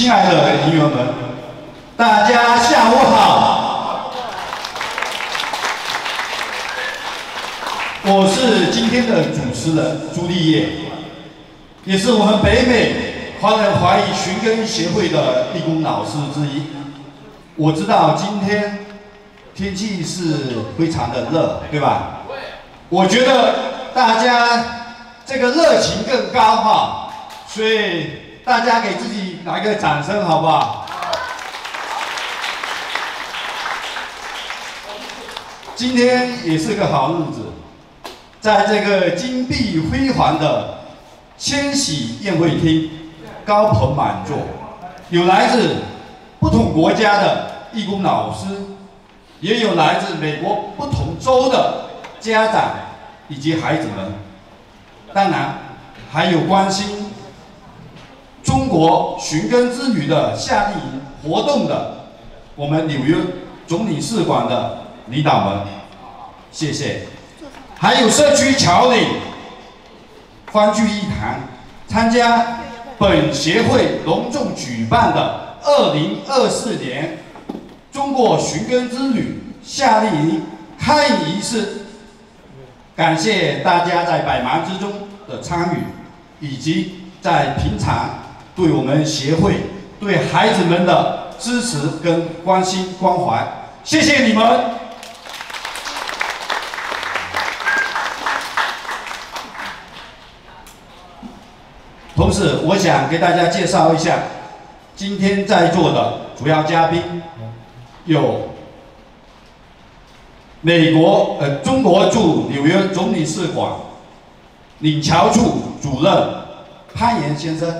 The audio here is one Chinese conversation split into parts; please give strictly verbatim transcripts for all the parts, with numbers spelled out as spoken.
亲爱的朋友们，大家下午好。我是今天的主持人朱立业，也是我们北美华人华裔寻根协会的义工老师之一。我知道今天天气是非常的热，对吧？我觉得大家这个热情更高哈，所以大家给自己来个掌声好不好？今天也是个好日子，在这个金碧辉煌的千禧宴会厅，高朋满座，有来自不同国家的义工老师，也有来自美国不同州的家长以及孩子们，当然还有关心中国寻根之旅的夏令营活动的我们纽约总领事馆的领导们，谢谢。还有社区侨领欢聚一堂，参加本协会隆重举办的二零二四年中国寻根之旅夏令营开营仪式，感谢大家在百忙之中的参与，以及在平常对我们协会、对孩子们的支持跟关心关怀，谢谢你们。同时，我想给大家介绍一下今天在座的主要嘉宾，有美国呃中国驻纽约总领事馆领侨处主任潘岩先生，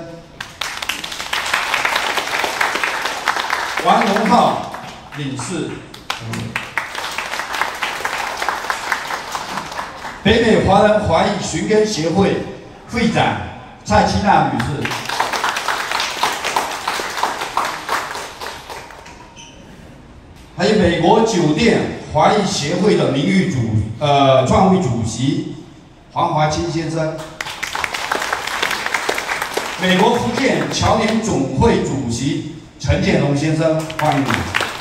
王荣浩领事，北美华人华裔寻根协会会长蔡清娜女士，还有美国酒店华裔协会的名誉主呃创会主席黄华清先生，美国福建侨联总会主席陈建龙先生，欢迎你。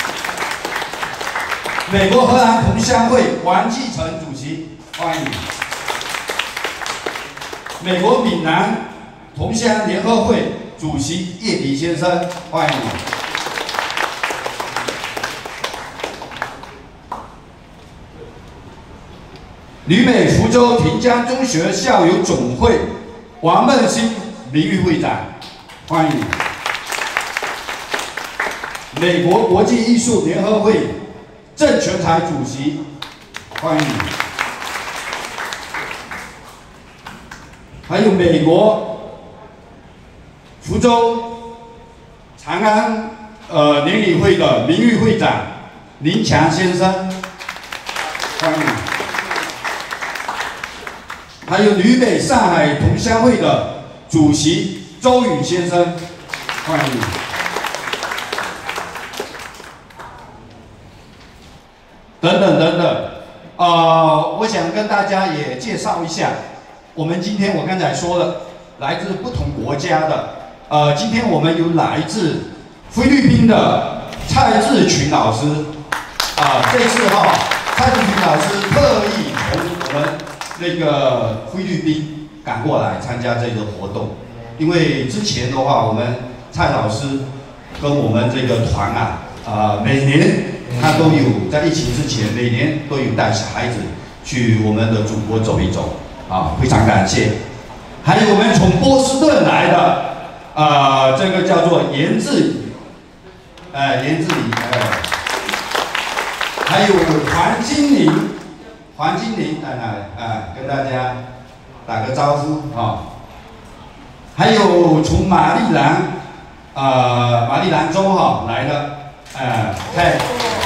美国荷兰同乡会王继成主席，欢迎你。美国闽南同乡联合会主席叶迪先生，欢迎你。旅美福州亭江中学校友总会王梦欣名誉会长，欢迎你。美国国际艺术联合会郑全才主席，欢迎你。还有美国福州长安呃联谊会的名誉会长林强先生，欢迎你。还有旅美上海同乡会的主席周宇先生，欢迎你。等等等等，呃，我想跟大家也介绍一下，我们今天我刚才说了，来自不同国家的，呃，今天我们有来自菲律宾的蔡志群老师，啊、呃，这次哈、哦，蔡志群老师特意从我们那个菲律宾赶过来参加这个活动，因为之前的话，我们蔡老师跟我们这个团啊，啊、呃，每年他都有在疫情之前，每年都有带小孩子去我们的祖国走一走，啊，非常感谢。还有我们从波士顿来的，啊、呃，这个叫做严志宇，呃，严志宇，呃，还有黄金玲。黄金玲奶奶啊，跟大家打个招呼啊！还有从马里兰啊、呃，马里兰州哈、啊、来的，呃，嗨，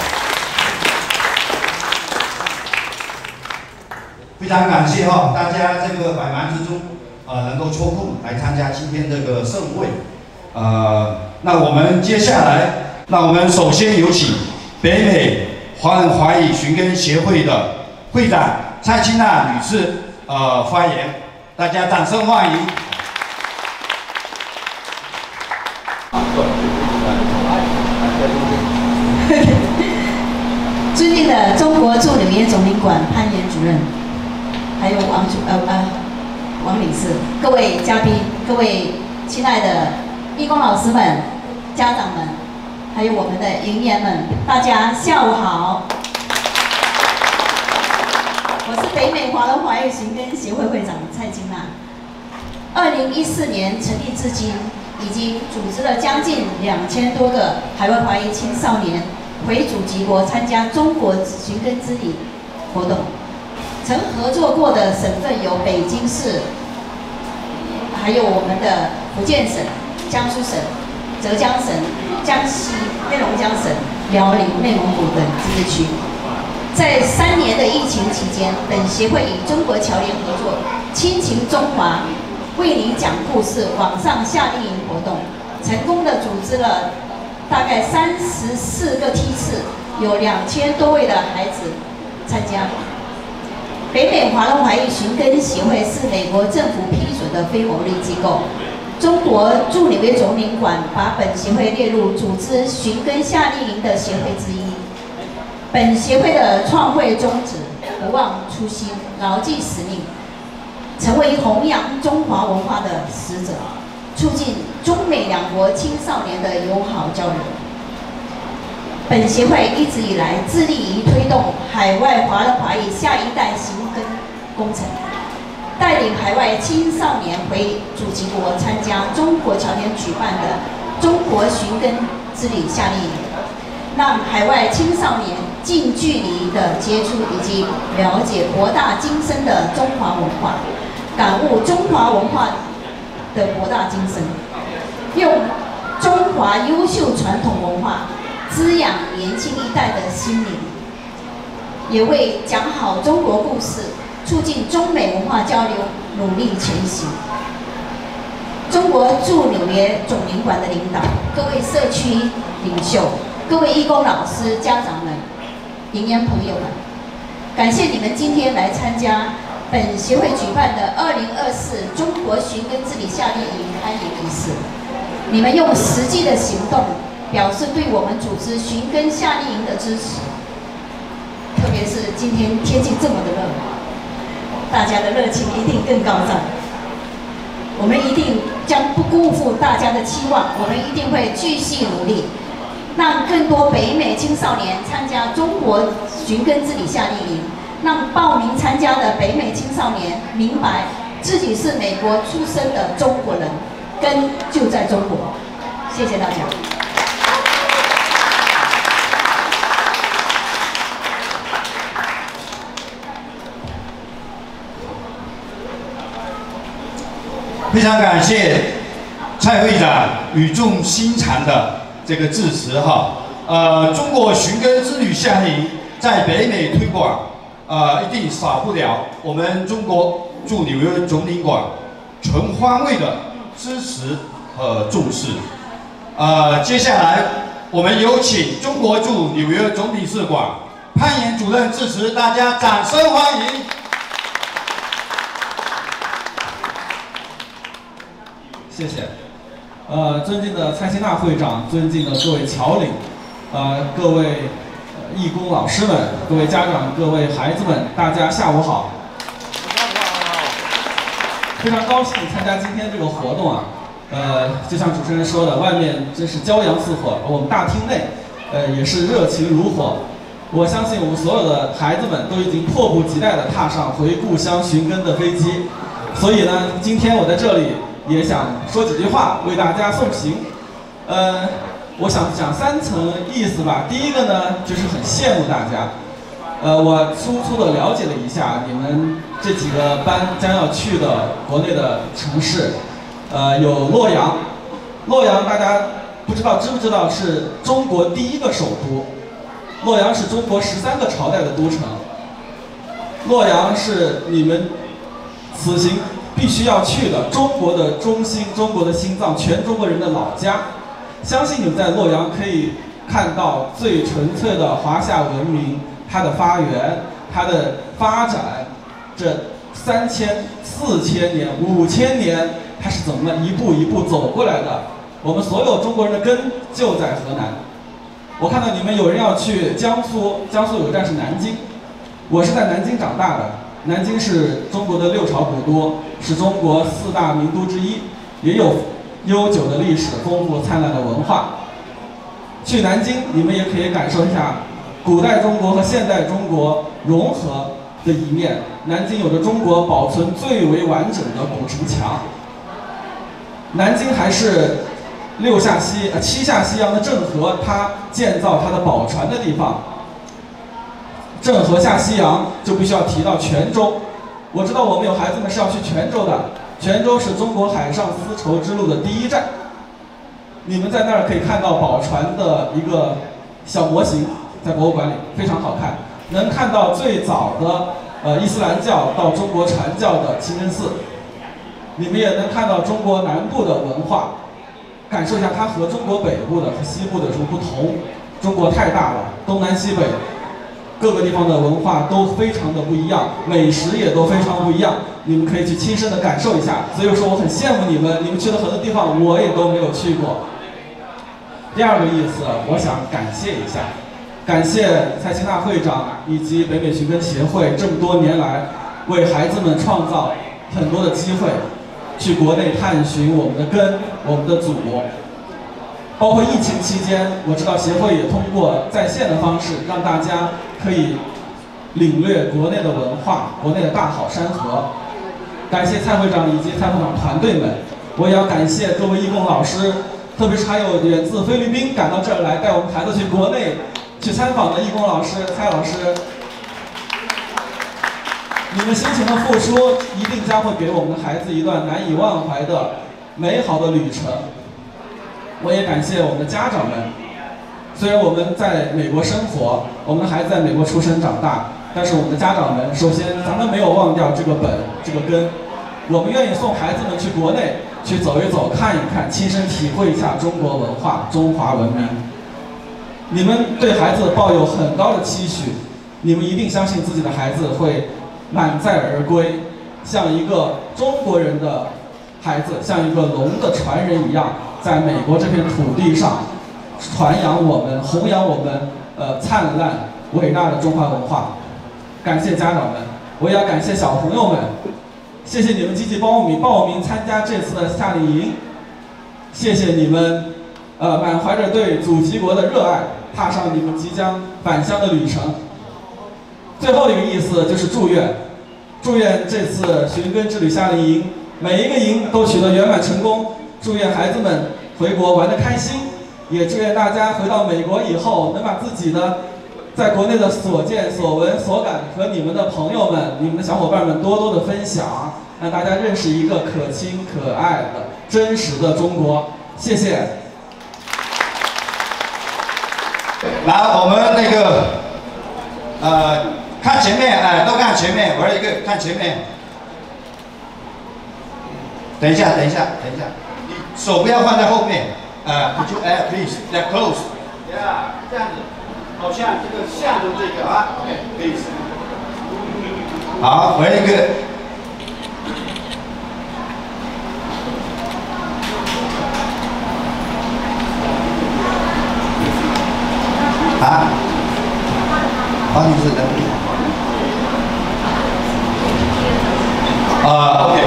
非常感谢哈、啊，大家这个百忙之中呃能够抽空来参加今天这个盛会，呃，那我们接下来，那我们首先有请北美华人华裔寻根协会的会长蔡清娜女士呃发言，大家掌声欢迎。 的中国驻纽约总领馆潘岩主任，还有王主呃呃王理事，各位嘉宾，各位亲爱的义工老师们、家长们，还有我们的营员们，大家下午好。我是北美华人华裔寻根协会会长蔡金娜。二零一四年成立至今，已经组织了将近两千多个海外华裔青少年回祖籍国参加中国寻根之旅活动。曾合作过的省份有北京市，还有我们的福建省、江苏省、浙江省、江西、黑龙江省、辽宁、内蒙古等自治区。在三年的疫情期间，本协会与中国侨联合作，亲情中华为你讲故事网上夏令营活动，成功的组织了大概三十四个梯次，有两千多位的孩子参加。北美华人华裔寻根协会是美国政府批准的非牟利机构。中国驻纽约总领馆把本协会列入组织寻根夏令营的协会之一。本协会的创会宗旨：不忘初心，牢记使命，成为弘扬中华文化的使者，促进中美两国青少年的友好交流。本协会一直以来致力于推动海外华人华裔下一代寻根工程，带领海外青少年回祖籍国参加中国侨联举办的中国寻根之旅夏令营，让海外青少年近距离的接触以及了解博大精深的中华文化，感悟中华文化的博大精深，用中华优秀传统文化滋养年轻一代的心灵，也为讲好中国故事、促进中美文化交流努力前行。中国驻纽约总领馆的领导、各位社区领袖、各位义工老师、家长们、营员朋友们，感谢你们今天来参加本协会举办的二零二四中国寻根之旅夏令营开营仪式。你们用实际的行动表示对我们组织寻根夏令营的支持，特别是今天天气这么的热，大家的热情一定更高涨。我们一定将不辜负大家的期望，我们一定会继续努力，让更多北美青少年参加中国寻根之旅夏令营，让报名参加的北美青少年明白自己是美国出生的中国人，根就在中国。谢谢大家。 非常感谢蔡会长语重心长的这个致辞哈。呃，中国寻根之旅夏令营在北美推广，呃，一定少不了我们中国驻纽约总领馆全方位的支持和重视。呃，接下来我们有请中国驻纽约总领事馆潘岩主任致辞，大家掌声欢迎。 谢谢。呃，尊敬的蔡新娜会长，尊敬的各位侨领，呃，各位、呃、义工老师们，各位家长，各位孩子们，大家下午好。非常高兴参加今天这个活动啊。呃，就像主持人说的，外面真是骄阳似火，我们大厅内，呃，也是热情如火。我相信我们所有的孩子们都已经迫不及待地踏上回故乡寻根的飞机，所以呢，今天我在这里也想说几句话，为大家送行。呃，我想讲三层意思吧。第一个呢，就是很羡慕大家。呃，我粗粗的了解了一下你们这几个班将要去的国内的城市，呃，有洛阳。洛阳大家不知道知不知道是中国第一个首都？洛阳是中国十三个朝代的都城。洛阳是你们此行必须要去的中国的中心，中国的心脏，全中国人的老家。相信你们在洛阳可以看到最纯粹的华夏文明，它的发源，它的发展，这三千、四千年、五千年，它是怎么一步一步走过来的？我们所有中国人的根就在河南。 我看到你们有人要去江苏，江苏有个站是南京，我是在南京长大的。南京是中国的六朝古都，是中国四大名都之一，也有悠久的历史、丰富灿烂的文化。去南京，你们也可以感受一下古代中国和现代中国融合的一面。南京有着中国保存最为完整的古城墙。南京还是六下西呃七下西洋的郑和他建造它的宝船的地方。郑和下西洋就必须要提到泉州。我知道我们有孩子们是要去泉州的，泉州是中国海上丝绸之路的第一站。你们在那儿可以看到宝船的一个小模型，在博物馆里非常好看，能看到最早的呃伊斯兰教到中国传教的清真寺。你们也能看到中国南部的文化，感受一下它和中国北部的和西部的有什么不同。中国太大了，东南西北各个地方的文化都非常的不一样，美食也都非常不一样，你们可以去亲身的感受一下。所以说我很羡慕你们，你们去的很多地方我也都没有去过。第二个意思，我想感谢一下，感谢蔡清娜会长以及北美寻根协会这么多年来为孩子们创造很多的机会，去国内探寻我们的根、我们的祖。包括疫情期间，我知道协会也通过在线的方式，让大家可以领略国内的文化、国内的大好山河。感谢蔡会长以及蔡会长团队们，我也要感谢各位义工老师，特别是还有远自菲律宾赶到这儿来带我们孩子去国内去参访的义工老师蔡老师。你们辛勤的付出，一定将会给我们的孩子一段难以忘怀的美好的旅程。我也感谢我们的家长们，虽然我们在美国生活，我们的孩子在美国出生长大，但是我们的家长们，首先咱们没有忘掉这个本、这个根，我们愿意送孩子们去国内去走一走、看一看，亲身体会一下中国文化、中华文明。你们对孩子抱有很高的期许，你们一定相信自己的孩子会满载而归，像一个中国人的孩子，像一个龙的传人一样，在美国这片土地上传扬我们、弘扬我们呃灿烂伟大的中华文化。感谢家长们，我也要感谢小朋友们，谢谢你们积极报名报名参加这次的夏令营，谢谢你们呃满怀着对祖籍国的热爱，踏上你们即将返乡的旅程。最后一个意思就是祝愿，祝愿这次寻根之旅夏令营每一个营都取得圆满成功，祝愿孩子们回国玩得开心，也祝愿大家回到美国以后能把自己的在国内的所见所闻所感和你们的朋友们、你们的小伙伴们多多的分享，让大家认识一个可亲可爱的真实的中国。谢谢。 来，我们那个呃看前面，哎、呃，都看前面，玩一个看前面。等一下，等一下，等一下，你手不要放在后面，呃，你就哎 ，please， that close，yeah， 这样子，好像这个像的这个啊 ，OK，please， 好，玩一个。啊，好，你是的。啊 ，OK。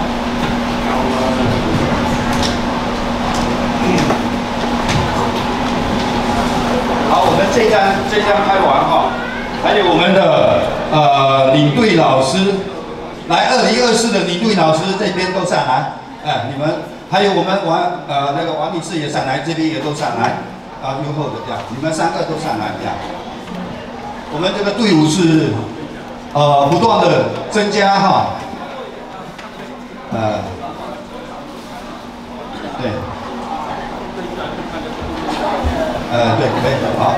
好，我们这张这张拍完哈，还有我们的呃领队老师，来二零二四的领队老师这边都上来，哎、呃，你们还有我们王呃那个王女士也上来，这边也都上来，啊，优后的这样，你们三个都上来这样。我们这个队伍是呃不断的增加哈，呃，对。呃，对，可以，好，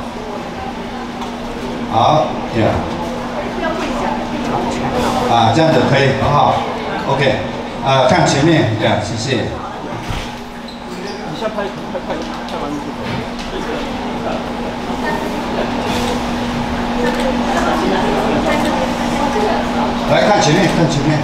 好，这样，啊，这样子可以，很好 ，OK， 呃，看前面，这样，谢谢。你先拍，拍拍，拍完就来看前面，看前面。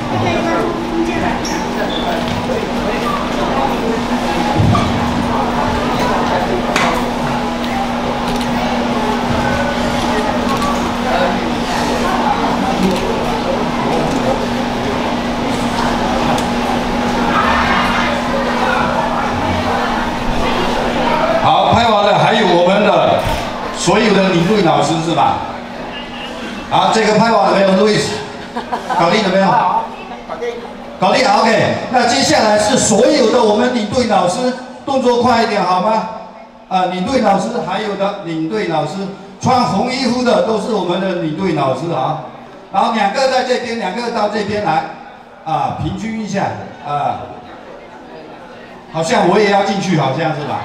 队老师是吧？好，这个拍完了没有，路易斯？搞定了没有？ 搞定。 搞定 ，OK。那接下来是所有的我们领队老师，动作快一点好吗？啊，领队老师还有的领队老师穿红衣服的都是我们的领队老师啊。然后两个在这边，两个到这边来，啊，平均一下啊。好像我也要进去，好像是吧？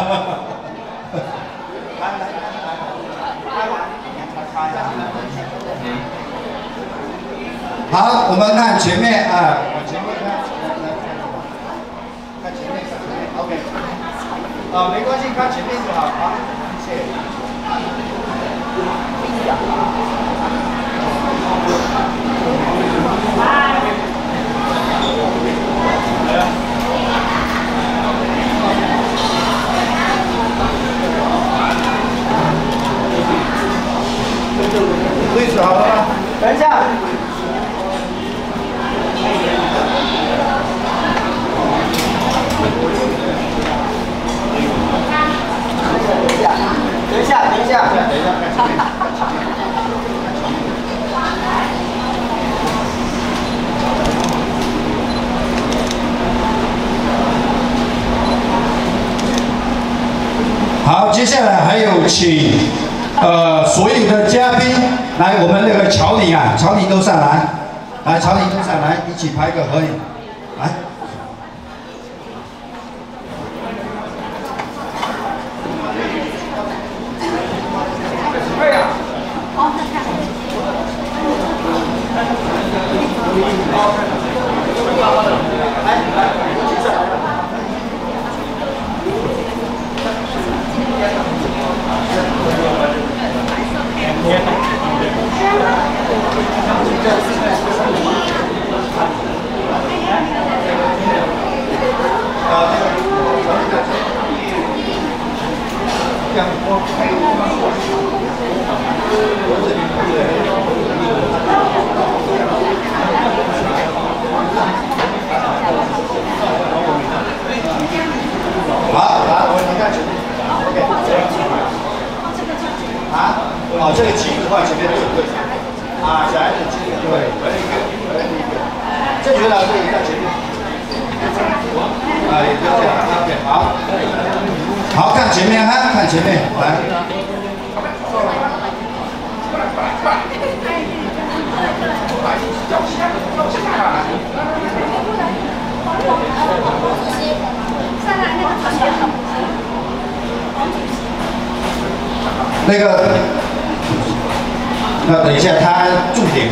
好，我们看前面啊，往前面看，看前面，看前面 ，OK。啊，没关系，看前面就好，好，谢谢。位置好了吗？ 等一下。等一下，等一下，等一下， 好，接下来还有请呃所有的嘉宾来，我们那个乔宁啊，乔宁都上来，来，乔宁都上来，一起拍个合影，来。哦，这个旗子放前面对对，啊，小孩子旗子对，正确老师也在前面，啊，也就这样 ，OK， 好，好看前面哈，看前面，来。那个，那等一下，他重点。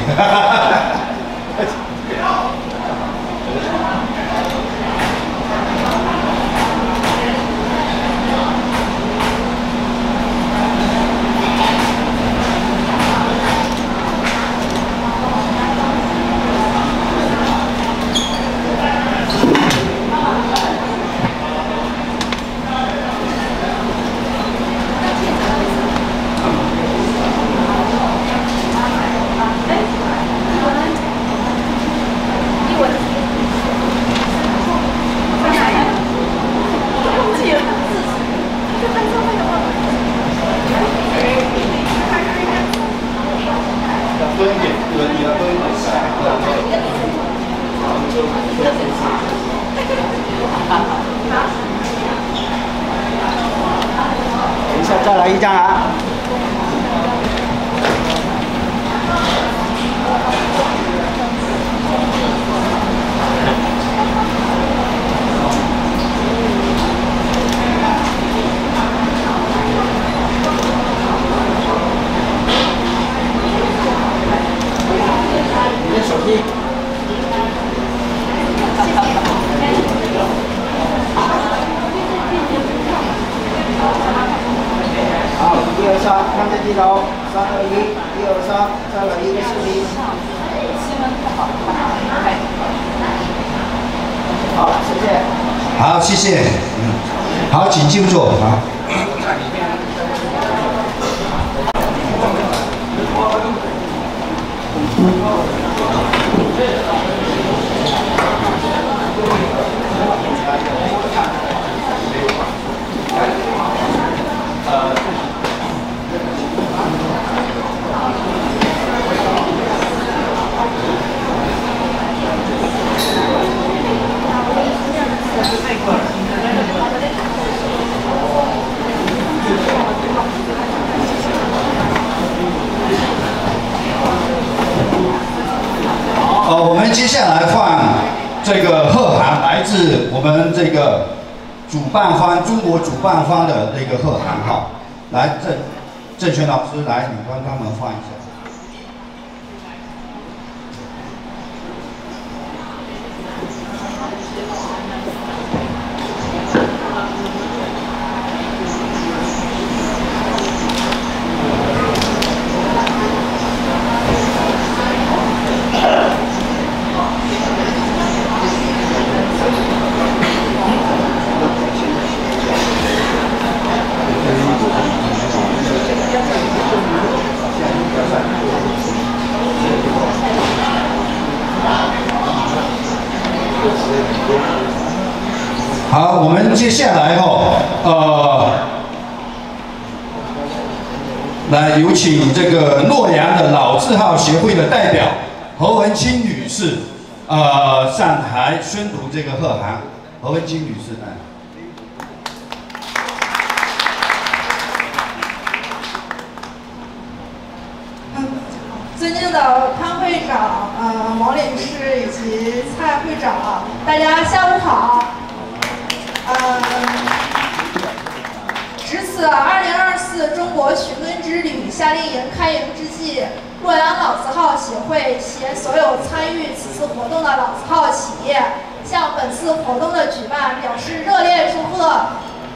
等一下，再来一张啊！你的手机。好，一二三，看着镜头，三二一，一二三，再来一个视频。好，谢谢。 好，谢谢。嗯，好，请就坐。好。 接下来放这个贺函，来自我们这个主办方中国主办方的这个贺函哈，来郑郑轩老师来，你帮他们放一下。 好，我们接下来哦，呃，来有请这个洛阳的老字号协会的代表何文清女士，呃，上台宣读这个贺函。何文清女士，来。 尊敬的潘会长、呃毛领事以及蔡会长，大家下午好。呃，值此二零二四中国寻根之旅夏令营开营之际，洛阳老字号协会携所有参与此次活动的老字号企业，向本次活动的举办表示热烈祝贺。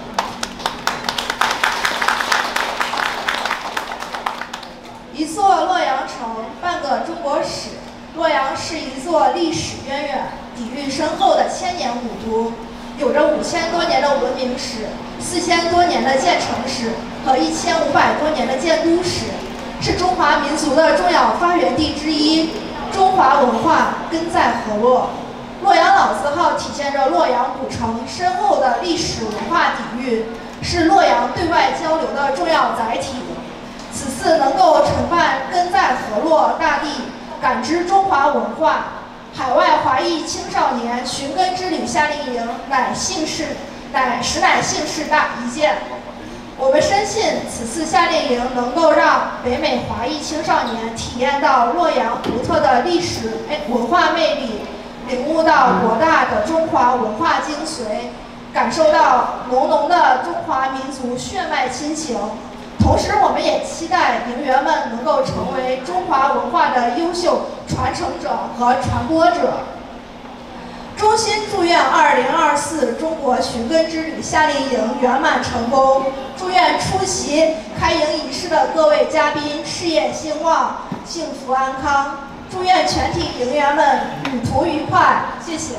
一座洛阳城，半个中国史。洛阳是一座历史渊源、底蕴深厚的千年古都，有着五千多年的文明史、四千多年的建城史和一千五百多年的建都史，是中华民族的重要发源地之一。中华文化根在河洛，洛阳老字号体现着洛阳古城深厚的历史文化底蕴，是洛阳对外交流的重要载体。 此次能够承办根在河洛大地、感知中华文化、海外华裔青少年寻根之旅夏令营，乃幸事，乃实乃幸事大一件。我们深信，此次夏令营能够让北美华裔青少年体验到洛阳独特的历史文化魅力，领悟到博大的中华文化精髓，感受到浓浓的中华民族血脉亲情。 同时，我们也期待营员们能够成为中华文化的优秀传承者和传播者。衷心祝愿二零二四中国寻根之旅夏令营圆满成功，祝愿出席开营仪式的各位嘉宾事业兴旺、幸福安康，祝愿全体营员们旅途愉快。谢谢。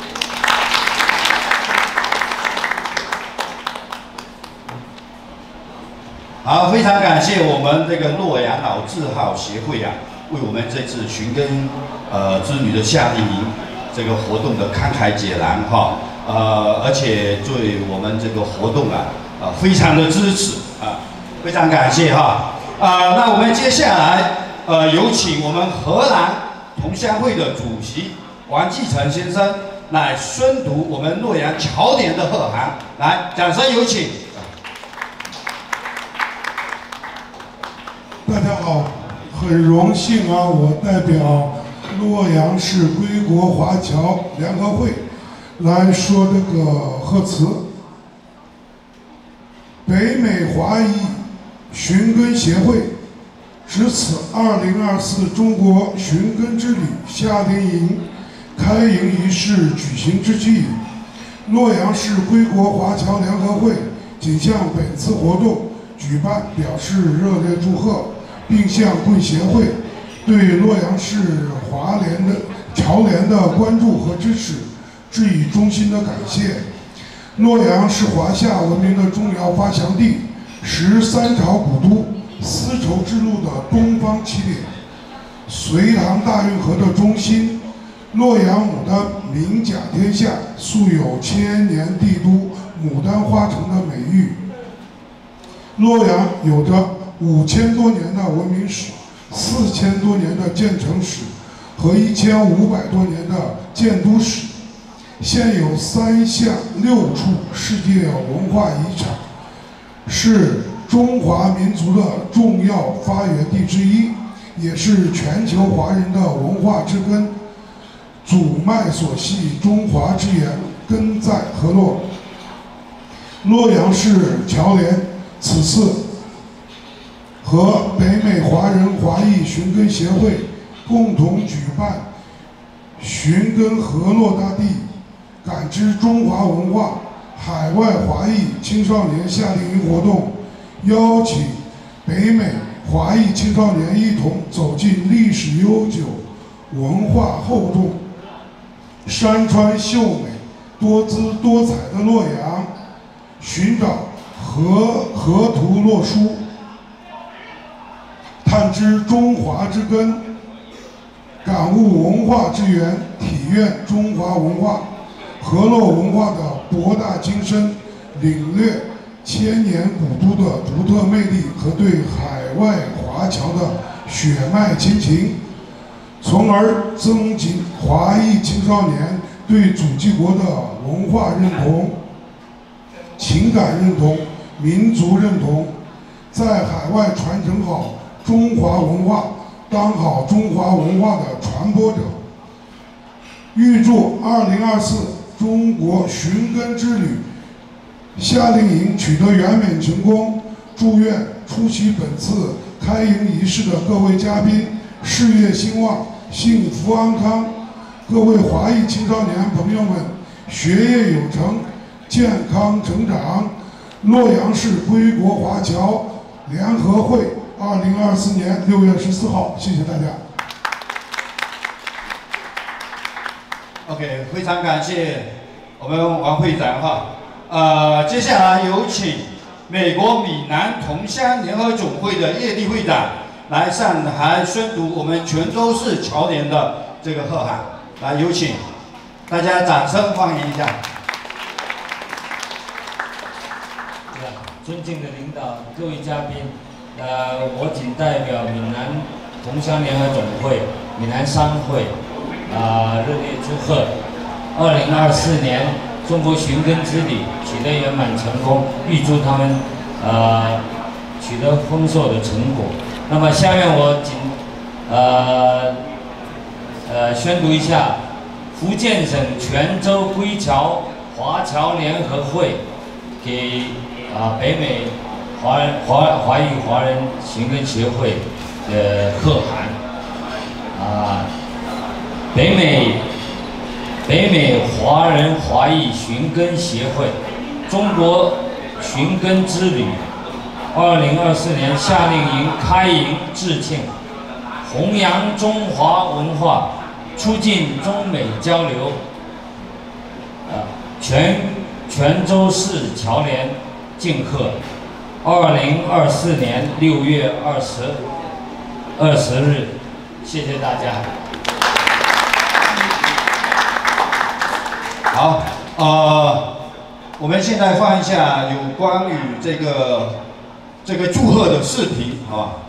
好，非常感谢我们这个洛阳老字号协会啊，为我们这次寻根呃之旅的夏令营这个活动的慷慨解囊哈，呃，而且对我们这个活动啊，呃，非常的支持啊，非常感谢哈。啊、呃，那我们接下来呃有请我们荷兰同乡会的主席王继成先生来宣读我们洛阳侨联的贺函，来，掌声有请。 大家好，很荣幸啊，我代表洛阳市归国华侨联合会来说这个贺词。北美华裔寻根协会值此二零二四中国寻根之旅夏令营开营仪式举行之际，洛阳市归国华侨联合会仅向本次活动举办表示热烈祝贺。 并向贵协会对洛阳市华联的侨联的关注和支持致以衷心的感谢。洛阳是华夏文明的重要发祥地，是三朝古都、丝绸之路的东方起点，隋唐大运河的中心。洛阳牡丹名甲天下，素有千年帝都、牡丹花城的美誉。洛阳有着 五千多年的文明史，四千多年的建城史和一千五百多年的建都史，现有三项六处世界文化遗产，是中华民族的重要发源地之一，也是全球华人的文化之根。 祖脉所系，中华之源，根在河洛。洛阳市侨联此次和北美华人华裔寻根协会共同举办寻根河洛大地，感知中华文化海外华裔青少年夏令营活动，邀请北美华裔青少年一同走进历史悠久、文化厚重、山川秀美、多姿多彩的洛阳，寻找河河图洛书，探知中华之根，感悟文化之源，体验中华文化、河洛文化的博大精深，领略千年古都的独特魅力和对海外华侨的血脉亲情，从而增进华裔青少年对祖籍国的文化认同、情感认同、民族认同，在海外传承好中华文化，当好中华文化的传播者。预祝二零二四中国寻根之旅夏令营取得圆满成功，祝愿出席本次开营仪式的各位嘉宾事业兴旺、幸福安康，各位华裔青少年朋友们学业有成、健康成长。洛阳市归国华侨联合会二零二四年六月十四号，谢谢大家。 OK， 非常感谢我们王会长哈。呃，接下来有请美国闽南同乡联合总会的叶地会长来上台宣读我们泉州市侨联的这个贺函。来，有请大家掌声欢迎一下。 尊敬的领导、各位嘉宾，呃，我仅代表闽南同乡联合总会、闽南商会，啊、呃，热烈祝贺二零二四年中国寻根之旅取得圆满成功，预祝他们呃取得丰硕的成果。那么下面我仅呃呃宣读一下福建省泉州归侨华侨联合会给啊北美华人华华裔华人寻根协会的贺函啊，北美。北美华人华裔寻根协会中国寻根之旅二零二四年夏令营开营致庆，弘扬中华文化，促进中美交流。呃，全泉州市侨联敬贺二零二四年六月二十二十日，谢谢大家。 好，呃，我们现在放一下有关于这个这个祝贺的视频，好吧？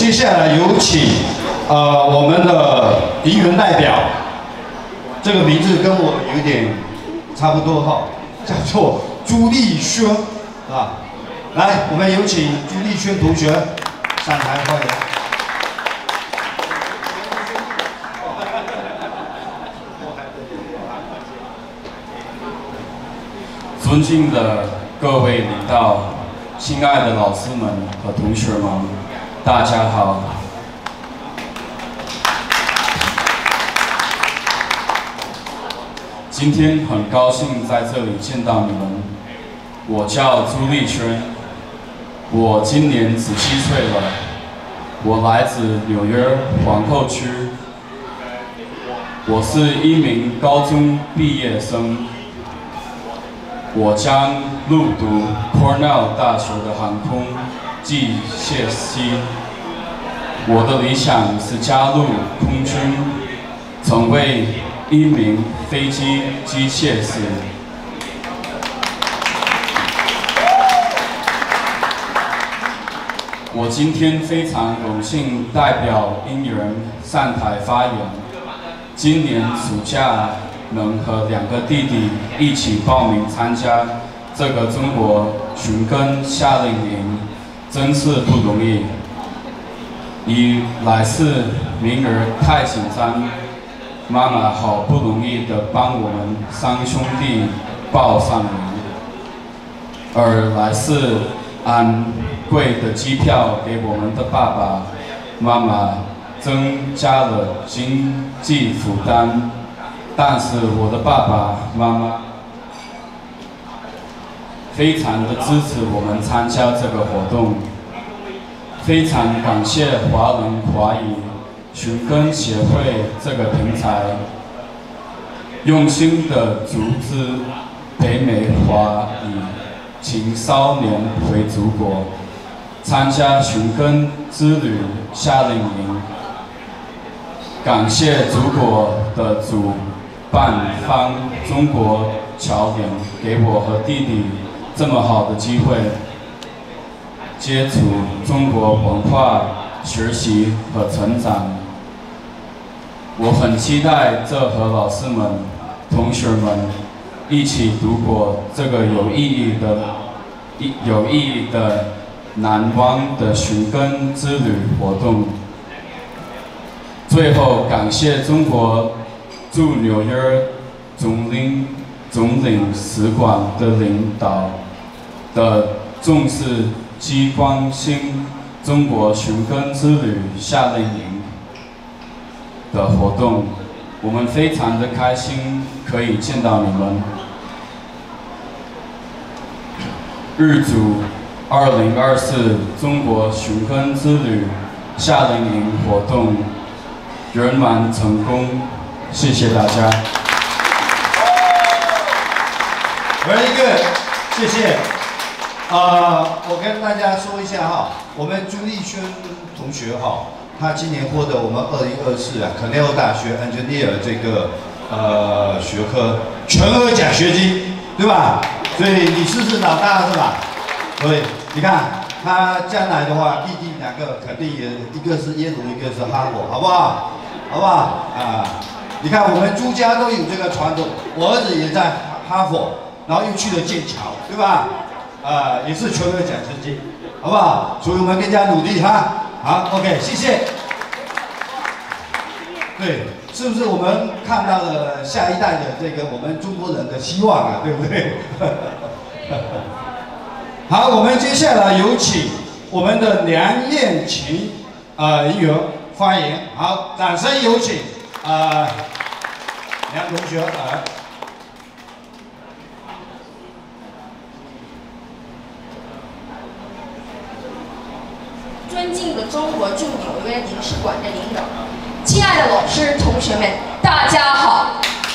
接下来有请呃我们的银援代表，这个名字跟我有点差不多哈，叫做朱立轩啊。来，我们有请朱立轩同学上台欢迎。 尊敬的各位领导，亲爱的老师们和同学们，大家好。今天很高兴在这里见到你们。我叫朱立轩，我今年十七岁了，我来自纽约皇后区，我是一名高中毕业生。 我将入读 Cornell 大学的航空机械系。我的理想是加入空军，成为一名飞机机械师。我今天非常荣幸代表英援上台发言。今年暑假。 能和两个弟弟一起报名参加这个中国寻根夏令营，真是不容易。一来是名儿太紧张，妈妈好不容易的帮我们三兄弟报上名；二来是昂贵的机票给我们的爸爸妈妈增加了经济负担。 但是我的爸爸妈妈非常的支持我们参加这个活动，非常感谢华人华裔寻根协会这个平台，用心的组织北美华裔青少年回祖国，参加寻根之旅夏令营，感谢祖国的主。 办方中国侨联给我和弟弟这么好的机会，接触中国文化、学习和成长。我很期待这和老师们、同学们一起度过这个有意义的、有意义的、难忘的寻根之旅活动。最后，感谢中国。 驻纽约总领总领事馆的领导的重视及关心中国寻根之旅夏令营的活动，我们非常的开心可以见到你们。预祝二零二四中国寻根之旅夏令营活动圆满成功。 谢谢大家。 Very good， 谢谢。呃，我跟大家说一下哈，我们朱立轩同学哈，他今年获得我们二零二四啊 Cornell 大学 Engineer 这个呃学科全额奖学金，对吧？所以你是是老大是吧？所以你看他将来的话，弟弟两个肯定也一个是耶鲁，一个是哈佛，好不好？好不好？啊。 你看，我们朱家都有这个传统，我儿子也在哈佛，然后又去了剑桥，对吧？啊、呃，也是全额奖学金，好不好？所以我们更加努力哈。好 ，OK， 谢谢。对，是不是我们看到了下一代的这个我们中国人的希望啊？对不对？好，我们接下来有请我们的梁燕琴呃银援发言，好，掌声有请。 啊，梁同学来。 尊敬的中国驻纽约领事馆的领导，亲爱的老师、同学们，大家好。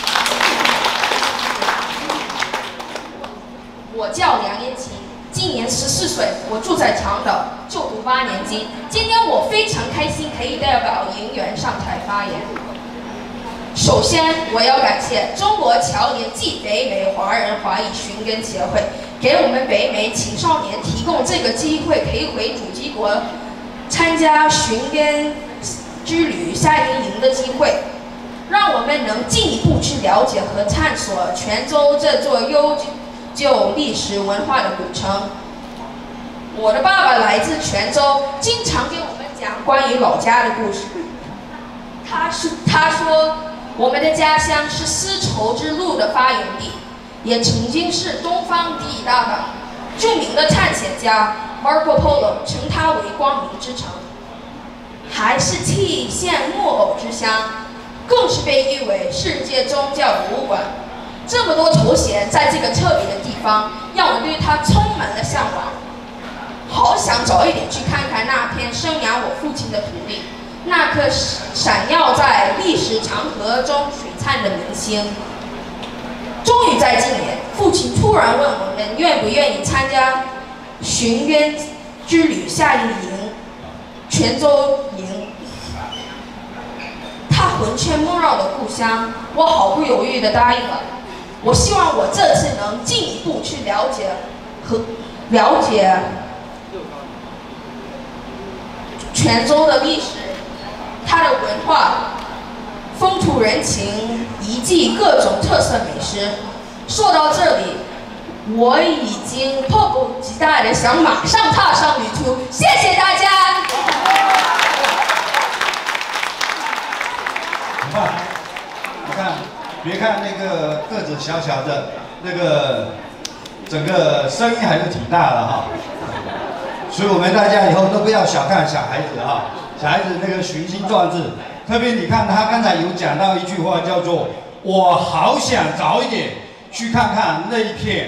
我叫梁燕琴，今年十四岁，我住在长岛，就读八年级。今天我非常开心，可以代表银援上台发言。 首先，我要感谢中国侨联暨北美华人华裔寻根协会，给我们北美青少年提供这个机会，可以回祖籍国参加寻根之旅夏令营的机会，让我们能进一步去了解和探索泉州这座悠久历史文化的古城。我的爸爸来自泉州，经常给我们讲关于老家的故事。他是他说，我们的家乡是丝绸之路的发源地，也曾经是东方第一大港。著名的探险家 Marco Polo 称它为光明之城，还是蓟县木偶之乡，更是被誉为世界宗教博物馆。这么多头衔在这个特别的地方，让我对它充满了向往。好想早一点去看看那片生养我父亲的土地，那颗闪耀在历史长河中璀璨的明星。终于在今年，父亲突然问我们愿不愿意参加寻根之旅夏令营泉州营。他魂牵梦绕的故乡，我毫不犹豫地答应了。我希望我这次能进一步去了解和了解泉州的历史，它的文化、风土人情、遗迹、各种特色美食。说到这里，我已经迫不及待的想马上踏上旅途。谢谢大家。 很棒，你看，别看那个个子小小的，那个整个声音还是挺大的哈。所以我们大家以后都不要小看小孩子哈，小孩子那个雄心壮志。特别你看他刚才有讲到一句话，叫做“我好想早一点去看看那一片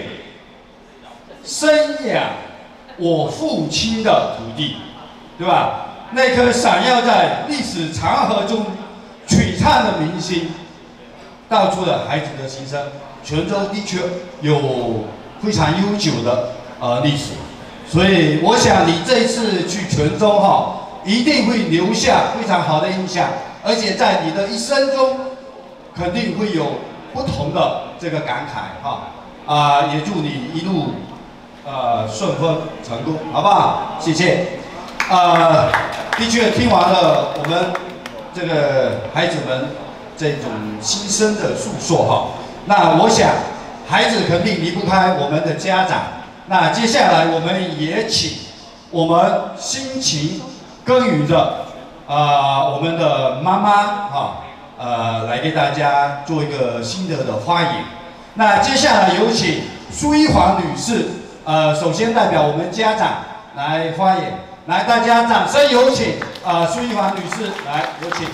生养我父亲的土地”，对吧？那颗闪耀在历史长河中璀璨的明星，道出了孩子的心声。泉州的确有非常悠久的呃历史。所以我想你这一次去泉州哈，一定会留下非常好的印象，而且在你的一生中，肯定会有不同的这个感慨哈。啊、呃，也祝你一路呃顺风成功，好不好？谢谢。呃，的确听完了我们这个孩子们这种心声的诉说哈，那我想孩子肯定离不开我们的家长。那接下来我们也请我们辛勤耕耘的啊、呃、我们的妈妈哈呃来给大家做一个心得的发言。那接下来有请苏一环女士呃首先代表我们家长来发言，来大家掌声有请啊、呃、苏一环女士来有请。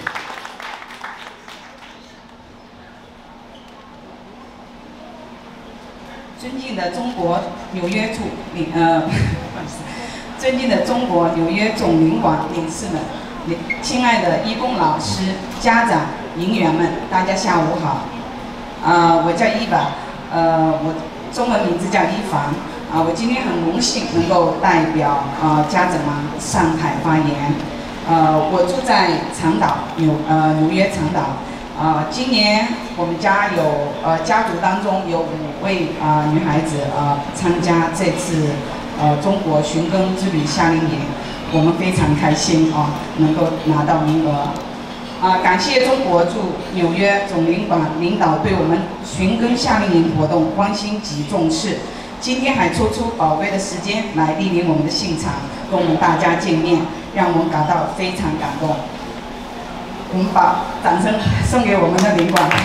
尊敬的中国纽约驻领呃，不好意思，尊敬的中国纽约总领馆领事们，亲爱的义工老师、家长、营员们，大家下午好。呃，我叫伊娃，呃，我中文名字叫伊凡。啊、呃，我今天很荣幸能够代表呃家长们上台发言。呃，我住在长岛纽呃纽约长岛。啊、呃，今年我们家有呃家族当中有五位啊、呃、女孩子啊、呃、参加这次呃中国寻根之旅夏令营，我们非常开心啊、呃、能够拿到名额。啊、呃，感谢中国驻纽约总领馆领导对我们寻根夏令营活动关心及重视，今天还抽出宝贵的时间来莅临我们的现场，跟我们大家见面，让我们感到非常感动。我们把掌声送给我们的领馆。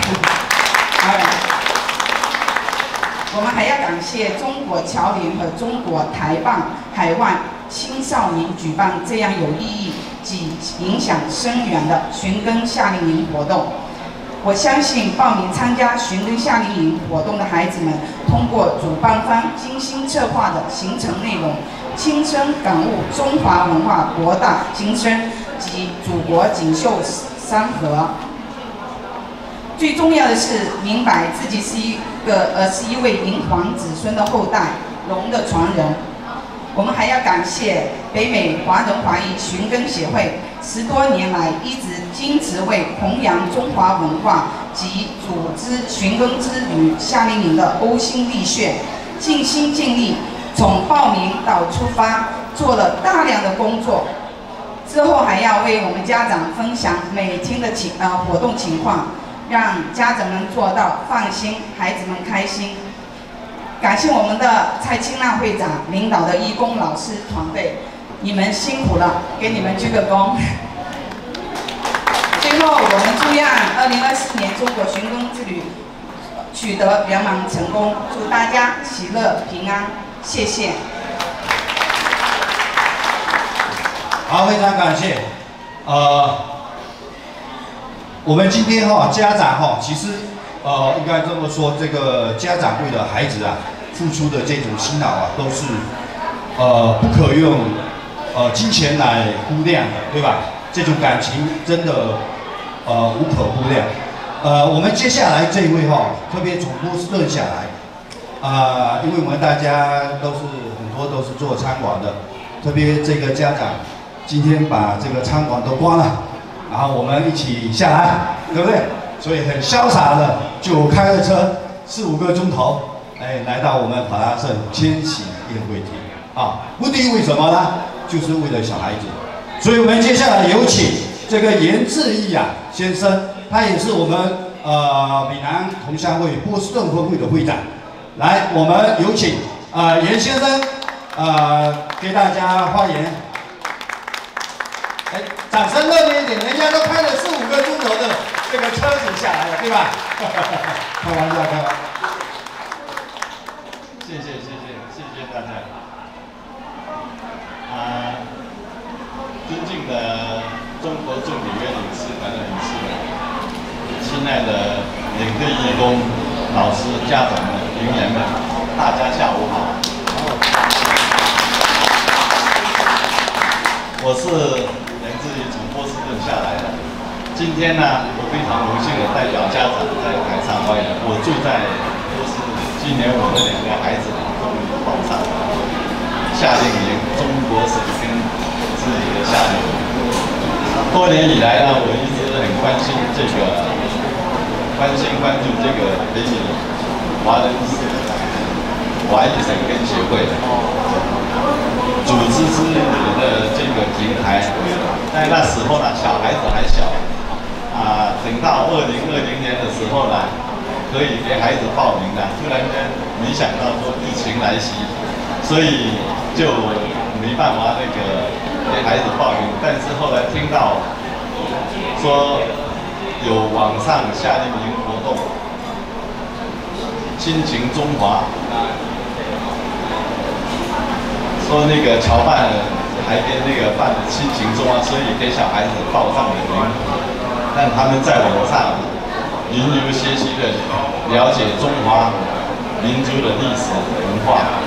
我们还要感谢中国侨联和中国台办海外青少年举办这样有意义及影响深远的寻根夏令营活动。我相信报名参加寻根夏令营活动的孩子们，通过主办方精心策划的行程内容，亲身感悟中华文化博大精深及祖国锦绣山河。最重要的是明白自己是一个呃是一位炎黄子孙的后代，龙的传人。我们还要感谢北美华人华裔寻根协会，十多年来一直坚持为弘扬中华文化及组织寻根之旅夏令营的呕心沥血，尽心尽力，从报名到出发做了大量的工作。 之后还要为我们家长分享每天的情呃活动情况，让家长们做到放心，孩子们开心。感谢我们的蔡清娜会长领导的义工老师团队，你们辛苦了，给你们鞠个躬。最后，我们祝愿二零二四年中国寻根之旅取得圆满成功，祝大家喜乐平安，谢谢。 好，非常感谢。呃，我们今天哈、哦、家长哈、哦，其实呃应该这么说，这个家长为了孩子啊付出的这种辛劳啊，都是呃不可用呃金钱来估量的，对吧？这种感情真的呃无可估量。呃，我们接下来这一位哈、哦，特别从波士顿下来，啊、呃，因为我们大家都是很多都是做餐馆的，特别这个家长。今天把这个餐馆都关了，然后我们一起下来，对不对？所以很潇洒的就开了车四五个钟头，哎，来到我们法拉盛千禧宴会厅啊。目的为什么呢？就是为了小孩子。所以我们接下来有请这个严志毅啊先生，他也是我们呃闽南同乡会波士顿分会的会长。来，我们有请啊、呃、严先生呃给大家发言。哎，掌声热烈一点！人家都开了四五个钟头的这个车子下来了，对吧？开玩笑，开玩笑。 谢谢谢谢谢谢大家。啊，尊敬的中国驻纽约领事馆的领事们，亲爱的领队义工、老师、家长们、营员们，大家下午好。我是。自己从波士顿下来的，今天呢，我非常荣幸的代表家长在台上发言。我住在波士顿，今年我的两个孩子终于报上夏令营，中国省跟自己的夏令营。多年以来呢，我一直很关心这个，关心关注这个北美华人华裔省根协会组织之的这个平台。在那时候呢，小孩子还小，啊，等到二零二零年的时候呢，可以给孩子报名了。突然间没想到说疫情来袭，所以就没办法那个给孩子报名。但是后来听到说有网上夏令营活动，亲情中华，说那个侨办海边那个办的亲情中啊，所以给小孩子报上了名，让他们在网上云游学习的了解中华民族的历史文化。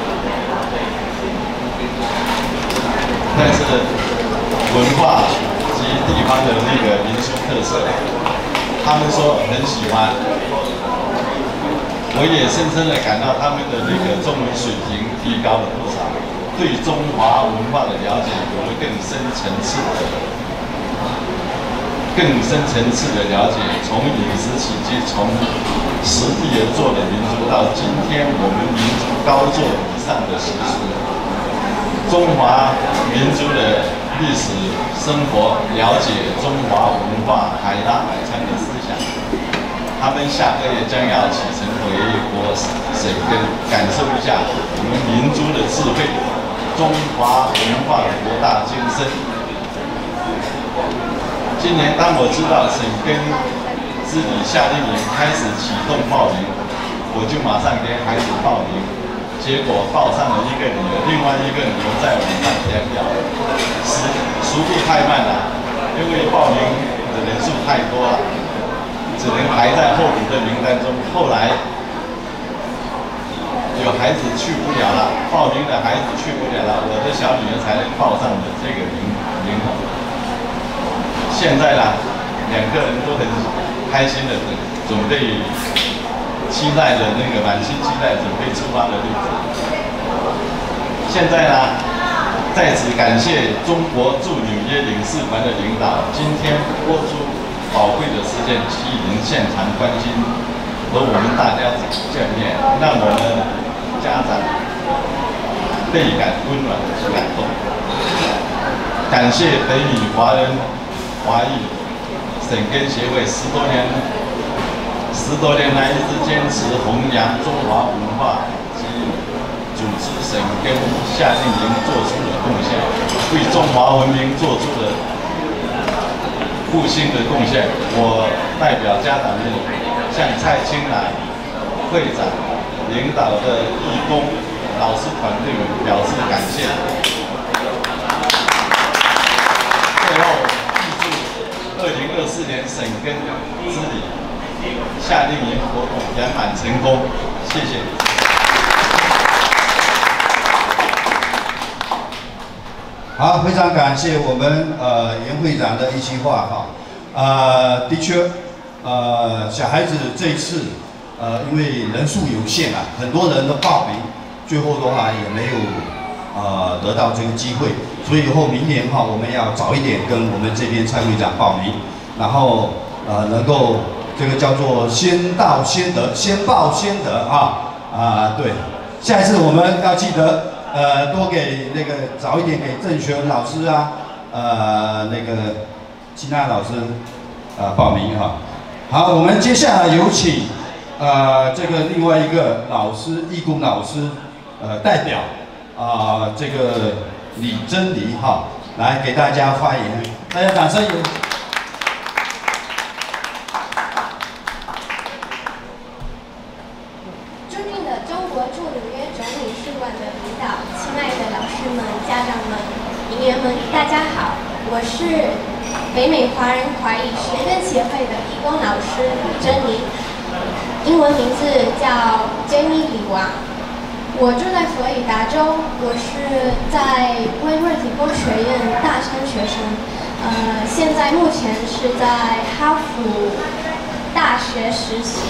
但是文化及地方的那个民俗特色，他们说很喜欢，我也深深的感到他们的那个中文水平提高了不少。对中华文化的了解有了更深层次的、更深层次的了解。从饮食起居，从实地而作的民族，到今天我们民族高坐以上的习俗，中华民族的历史生活，了解中华文化海纳百川的思想。他们下个月将要启程回国省根，感受一下我们民族的智慧。中华文化的博大精深。今年当我知道省根之旅夏令营开始启动报名，我就马上给孩子报名，结果报上了一个女儿，另外一个女儿在网上填表，速速度太慢了，因为报名的人数太多了，只能排在候补的名单中。后来有孩子去不了了，报名的孩子去不了了，我的小女儿才能报上的这个名名额。现在呢，两个人都很开心的准备，期待着那个满心期待准备出发的日子。现在呢，在此感谢中国驻纽约领事馆的领导，今天拨出宝贵的时间莅临现场关心和我们大家见面，让我们家长倍感温暖和感动。 感谢北美华人华裔省根协会十多年十多年来一直坚持弘扬中华文化及组织省根夏令营做出的贡献，为中华文明做出了复兴的贡献。我代表家长们向蔡清南会长领导的义工老师团队表示感谢。最后，预祝二零二四年省根之旅夏令营活动圆满成功，谢谢。 好，非常感谢我们呃严会长的一席话哈。呃，的确，呃，小孩子这一次呃因为人数有限啊，很多人都报名，最后的话也没有呃得到这个机会，所以以后明年哈我们要早一点跟我们这边蔡会长报名，然后呃能够这个叫做先到先得，先报先得啊啊、呃、对，下一次我们要记得。呃，多给那个早一点给郑学文老师啊，呃，那个其他老师呃报名哈。好，我们接下来有请呃这个另外一个老师义工老师呃代表啊、呃、这个李珍妮哈来给大家发言，大家掌声有。 尊敬的中国驻纽约总领事馆的领导，亲爱的老师们、家长们、营员们，大家好，我是北美华人华裔学根协会的义工老师李珍妮，英文名字叫 Jenny 李王。我住在佛罗里达州，我是在威瑞理工学院大三学生，呃，现在目前是在哈佛大学实习。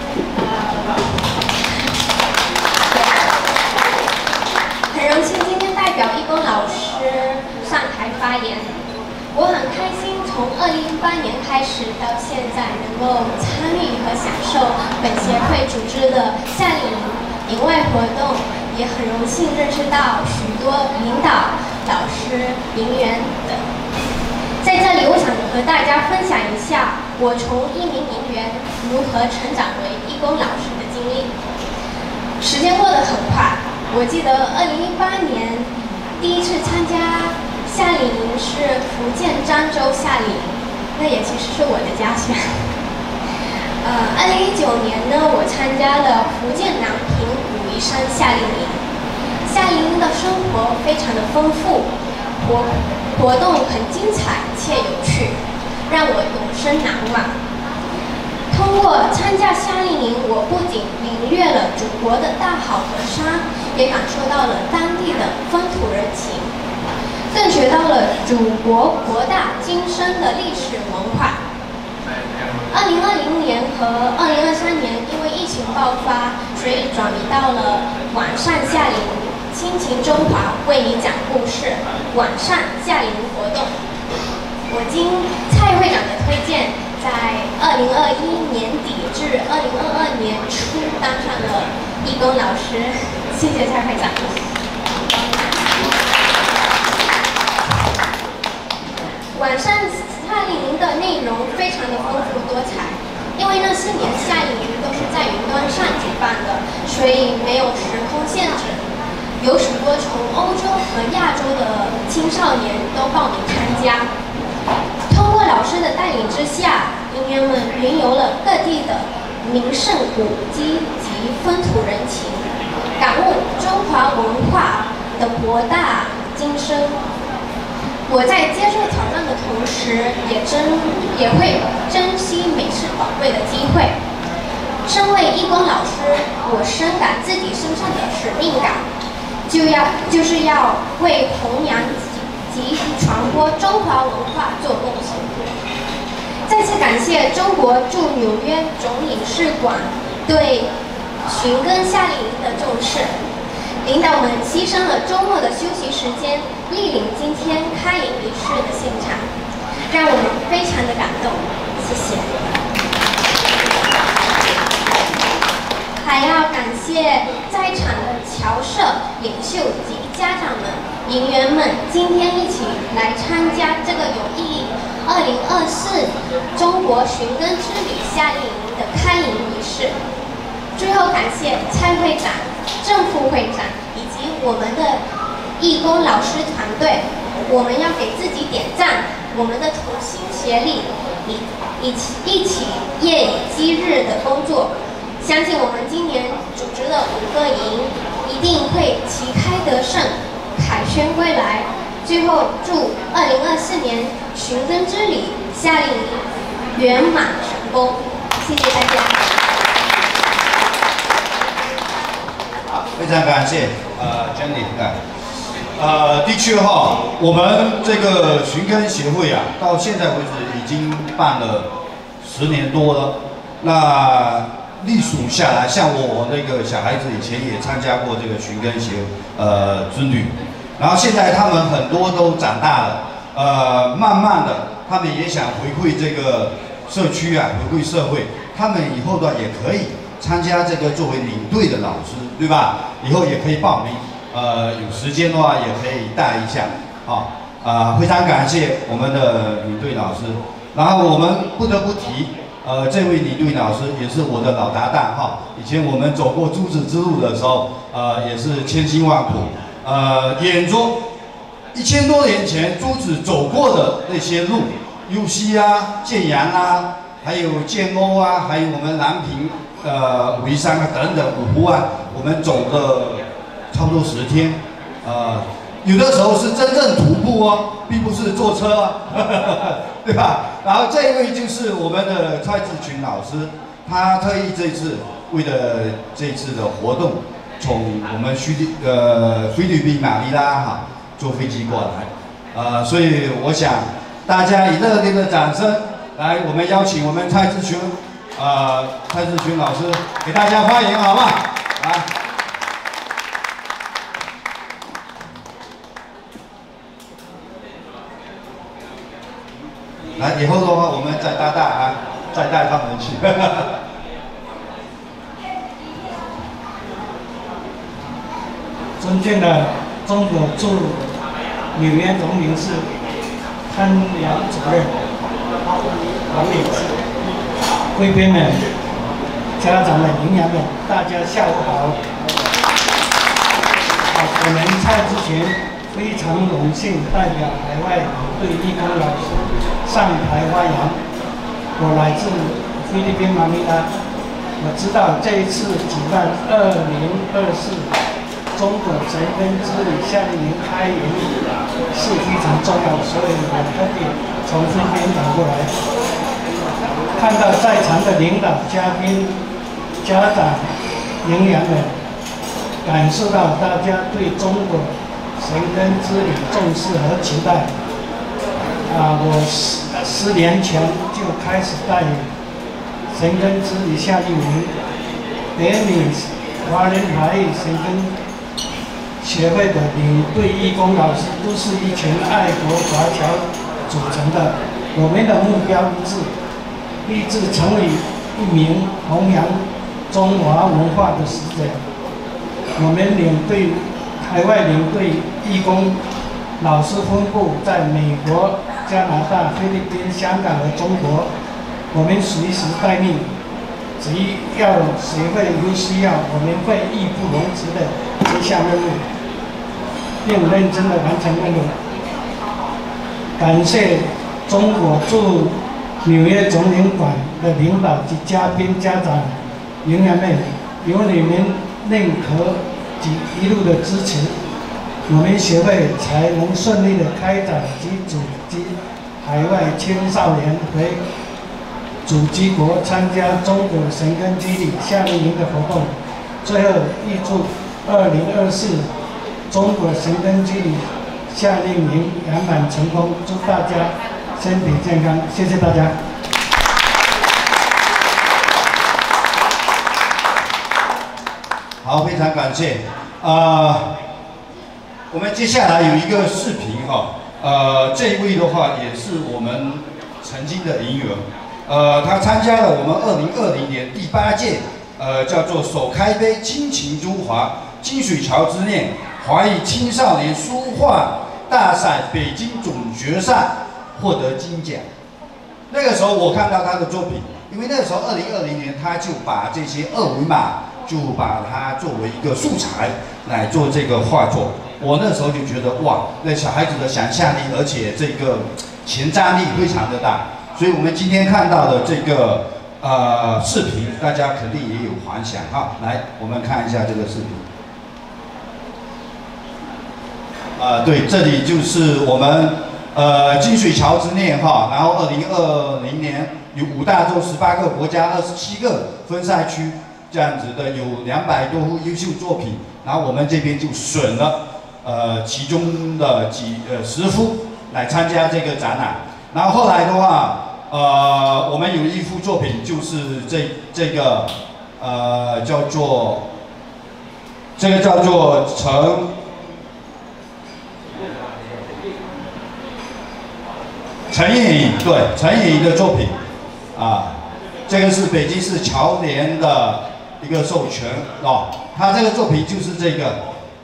很荣幸今天代表义工老师上台发言，我很开心从二零零八年开始到现在能够参与和享受本协会组织的夏令营营外活动，也很荣幸认识到许多领导、老师、营员等。在这里，我想和大家分享一下我从一名营员如何成长为义工老师的经历。时间过得很快。我记得二零一八年第一次参加夏令营是福建漳州夏令营，那也其实是我的家乡。呃，二零一九年呢，我参加了福建南平武夷山夏令营。夏令营的生活非常的丰富，活活动很精彩且有趣，让我永生难忘。通过参加夏令营，我不仅领略了祖国的大好河山，也感受到了当地的风土人情，更学到了祖国博大精深的历史文化。二零二零年和二零二三年因为疫情爆发，所以转移到了晚上夏令营，亲情中华为你讲故事，晚上夏令营活动。我经蔡会长的推荐，在二零二一年底至二零二二年初当上了义工老师，谢谢蔡会长。晚上夏令营的内容非常的丰富多彩，因为那四年夏令营都是在云端上举办的，所以没有时空限制。有许多从欧洲和亚洲的青少年都报名参加。通过老师的带领之下，营员们云游了各地的名胜古迹及风土人情，感悟中华文化的博大精深。我在接受挑战的同时，也珍也会珍惜每次宝贵的机会。身为义工老师，我深感自己身上的使命感，就要就是要为弘扬及传播中华文化做贡献。再次感谢中国驻纽约总领事馆对寻根夏令营的重视，领导们牺牲了周末的休息时间，莅临今天开营仪式的现场，让我们非常的感动，谢谢。还要感谢在场的侨社领袖及家长们， 营员们今天一起来参加这个有意义二零二四中国寻根之旅夏令营的开营仪式。最后感谢蔡会长、郑副会长以及我们的义工老师团队，我们要给自己点赞，我们的同心协力，一一起一起夜以继日的工作，相信我们今年组织的五个营一定会旗开得胜，凯旋归来。最后祝二零二四年寻根之旅夏令营圆满成功，谢谢大家。 好，非常感谢呃 Jenny 啊。呃，的确哈，我们这个寻根协会啊，到现在为止已经办了十年多了。那历数下来，像我我那个小孩子以前也参加过这个寻根协呃之旅，然后现在他们很多都长大了，呃，慢慢的他们也想回馈这个社区啊，回馈社会，他们以后呢也可以参加这个作为领队的老师，对吧？以后也可以报名。呃，有时间的话也可以带一下，啊，啊，非常感谢我们的领队老师。然后我们不得不提，呃，这位领队老师也是我的老搭档哈。以前我们走过珠子之路的时候，呃，也是千辛万苦，呃，沿着一千多年前珠子走过的那些路，右溪啊、建阳啊，还有建瓯啊，还有我们南平、呃武夷山啊等等五湖啊，我们走了差不多十天，呃，有的时候是真正徒步哦，并不是坐车啊，对吧？然后这一位就是我们的蔡志群老师，他特意这次为了这次的活动，从我们菲律呃菲律宾马尼拉哈坐飞机过来，呃，所以我想大家以热烈的掌声来，我们邀请我们蔡志群，呃，蔡志群老师给大家欢迎，好吗？来。来，以后的话我们再搭档啊，再带他们去。 尊敬的中国驻纽约总领事潘良主任、王领事、贵宾们、家长们、营养们，大家下午好。我们蔡志群非常荣幸代表海外领队义工老师上台发言。我来自菲律宾马尼拉，我知道这一次举办二零二四中国寻根之旅夏令营开营是非常重要，所以我特地从这边赶过来，看到在场的领导、嘉宾、家长、营养们，感受到大家对中国寻根之旅重视和期待。啊，我十十年前就开始带寻根之旅夏令营，北美华人华裔寻根协会的领队义工老师都是一群爱国华侨组成的。我们的目标一致，立志成为一名弘扬中华文化的使者。我们领队海外领队义工老师分布在美国、加拿大、菲律宾、香港和中国，我们随时待命，只要协会有需要，我们会义不容辞的接下任务，并认真的完成任务。感谢中国驻纽约总领馆的领导及嘉宾、家长、营员们，有你们认可及一路的支持，我们协会才能顺利的开展及组织海外青少年回祖籍国参加中国寻根之旅夏令营的活动。最后预祝二零二四中国寻根之旅夏令营圆满成功，祝大家身体健康，谢谢大家。 好，非常感谢。呃，我们接下来有一个视频哈，呃，这一位的话也是我们曾经的营员，呃，他参加了我们二零二零年第八届，呃，叫做手开杯亲情中华金水桥之恋华裔青少年书画大赛北京总决赛获得金奖。那个时候我看到他的作品，因为那个时候二零二零年他就把这些二维码就把它作为一个素材来做这个画作。我那时候就觉得哇，那小孩子的想象力，而且这个前瞻力非常的大。所以我们今天看到的这个呃视频，大家肯定也有幻想哈。来，我们看一下这个视频。啊、呃，对，这里就是我们呃金水桥之恋哈。然后二零二零年有五大洲十八个国家二十七个分赛区这样子的，有两百多幅优秀作品。然后我们这边就选了呃其中的几呃十幅来参加这个展览。然后后来的话。呃，我们有一幅作品，就是这这个呃叫做这个叫做陈陈燕颖，对陈燕颖的作品啊，这个是北京市侨联的一个授权哦，他这个作品就是这个，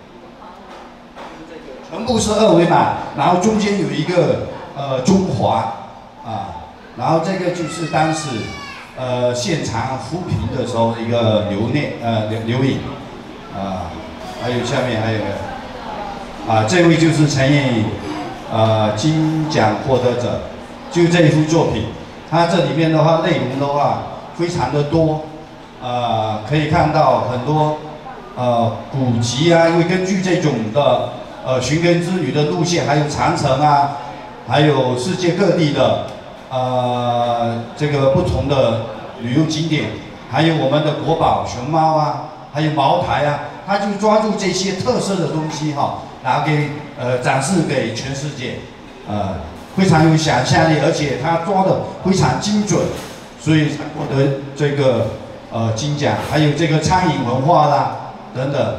全部是二维码，然后中间有一个呃中华啊。然后这个就是当时，呃，现场扶贫的时候一个留念，呃，留留影，啊，还有下面还有，啊，这位就是陈燕颖，呃，金奖获得者，就这一幅作品，它这里面的话内容的话非常的多，呃，可以看到很多，呃，古籍啊，因为根据这种的，呃，寻根之旅的路线，还有长城啊，还有世界各地的。呃，这个不同的旅游景点，还有我们的国宝熊猫啊，还有茅台啊，他就抓住这些特色的东西哈，拿给呃展示给全世界，呃，非常有想象力，而且他抓的非常精准，所以才获得这个呃金奖。还有这个餐饮文化啦等等。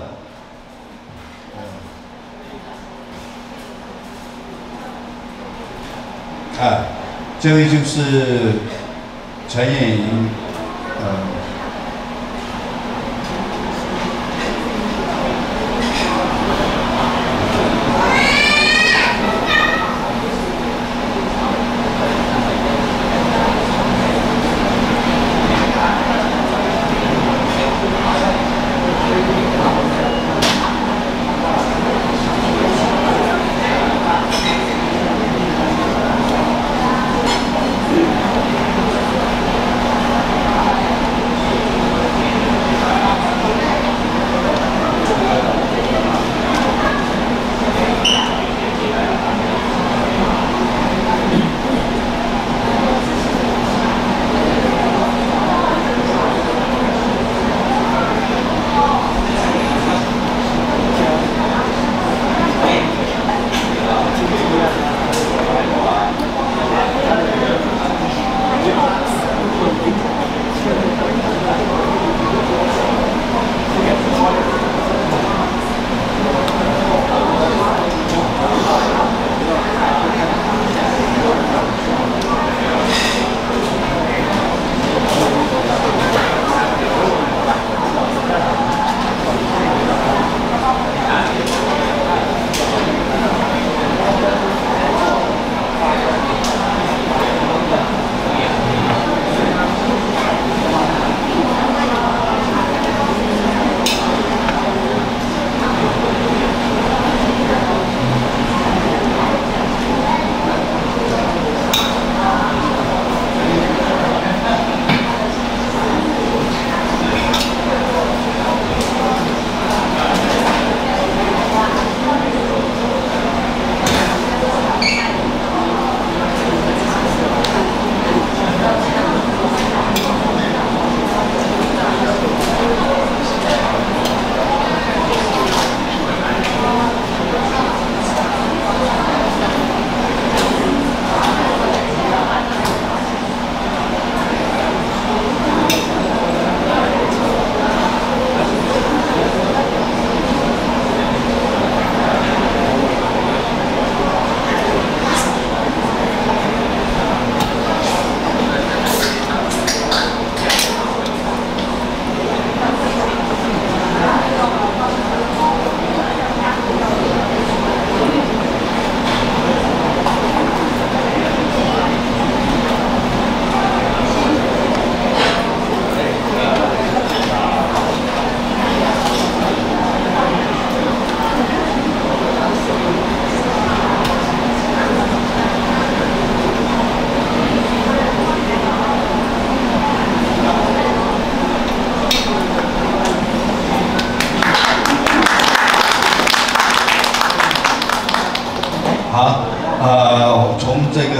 啊、呃。这位就是陈燕颖，呃。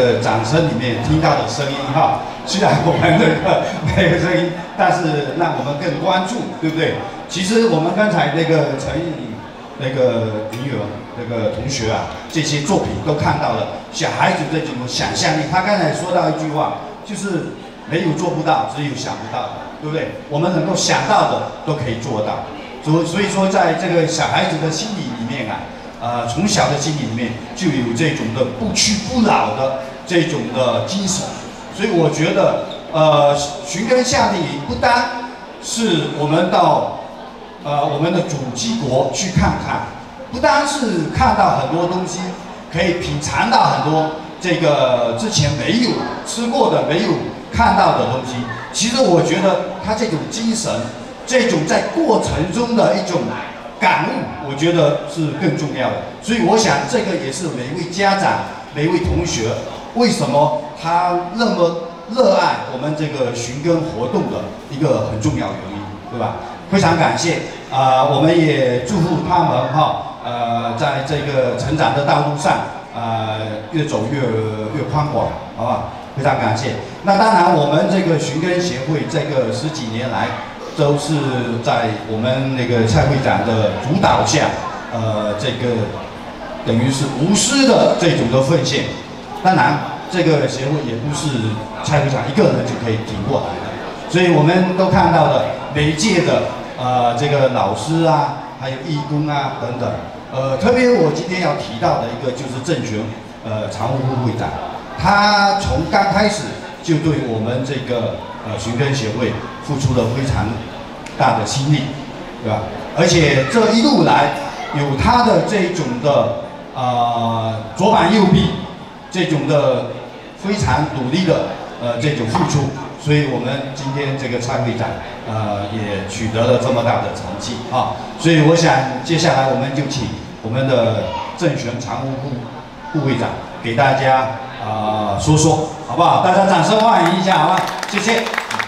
个掌声里面听到的声音哈。虽然我们这个没有声音，但是让我们更关注，对不对？其实我们刚才那个陈毅那个云友那个同学啊，这些作品都看到了小孩子这种想象力。他刚才说到一句话，就是没有做不到，只有想不到的，对不对？我们能够想到的都可以做到。所所以说，在这个小孩子的心理里面啊，呃，从小的心理里面就有这种的不屈不挠的这种的精神。所以我觉得，呃，寻根夏令营不单是我们到呃我们的祖籍国去看看，不单是看到很多东西，可以品尝到很多这个之前没有吃过的、没有看到的东西。其实我觉得他这种精神，这种在过程中的一种感悟，我觉得是更重要的。所以我想，这个也是每一位家长、每一位同学为什么他那么热爱我们这个寻根活动的一个很重要原因，对吧？非常感谢啊、呃，我们也祝福他们哈，呃，在这个成长的道路上，呃，越走越越宽广，好不好？非常感谢。那当然，我们这个寻根协会这个十几年来，都是在我们那个蔡会长的主导下，呃，这个等于是无私的这种的奉献。当然，这个协会也不是蔡会长一个人就可以挺过来的，所以我们都看到了每一届的呃这个老师啊，还有义工啊等等。呃，特别我今天要提到的一个就是郑璇呃常务副会长，他从刚开始就对我们这个呃寻根协会付出了非常大的心力，对吧？而且这一路来有他的这种的呃左膀右臂。这种的非常努力的呃这种付出，所以我们今天这个蔡会长呃也取得了这么大的成绩啊，所以我想接下来我们就请我们的郑璇常务副副会长给大家啊、呃、说说，好不好？大家掌声欢迎一下，好吧？谢谢。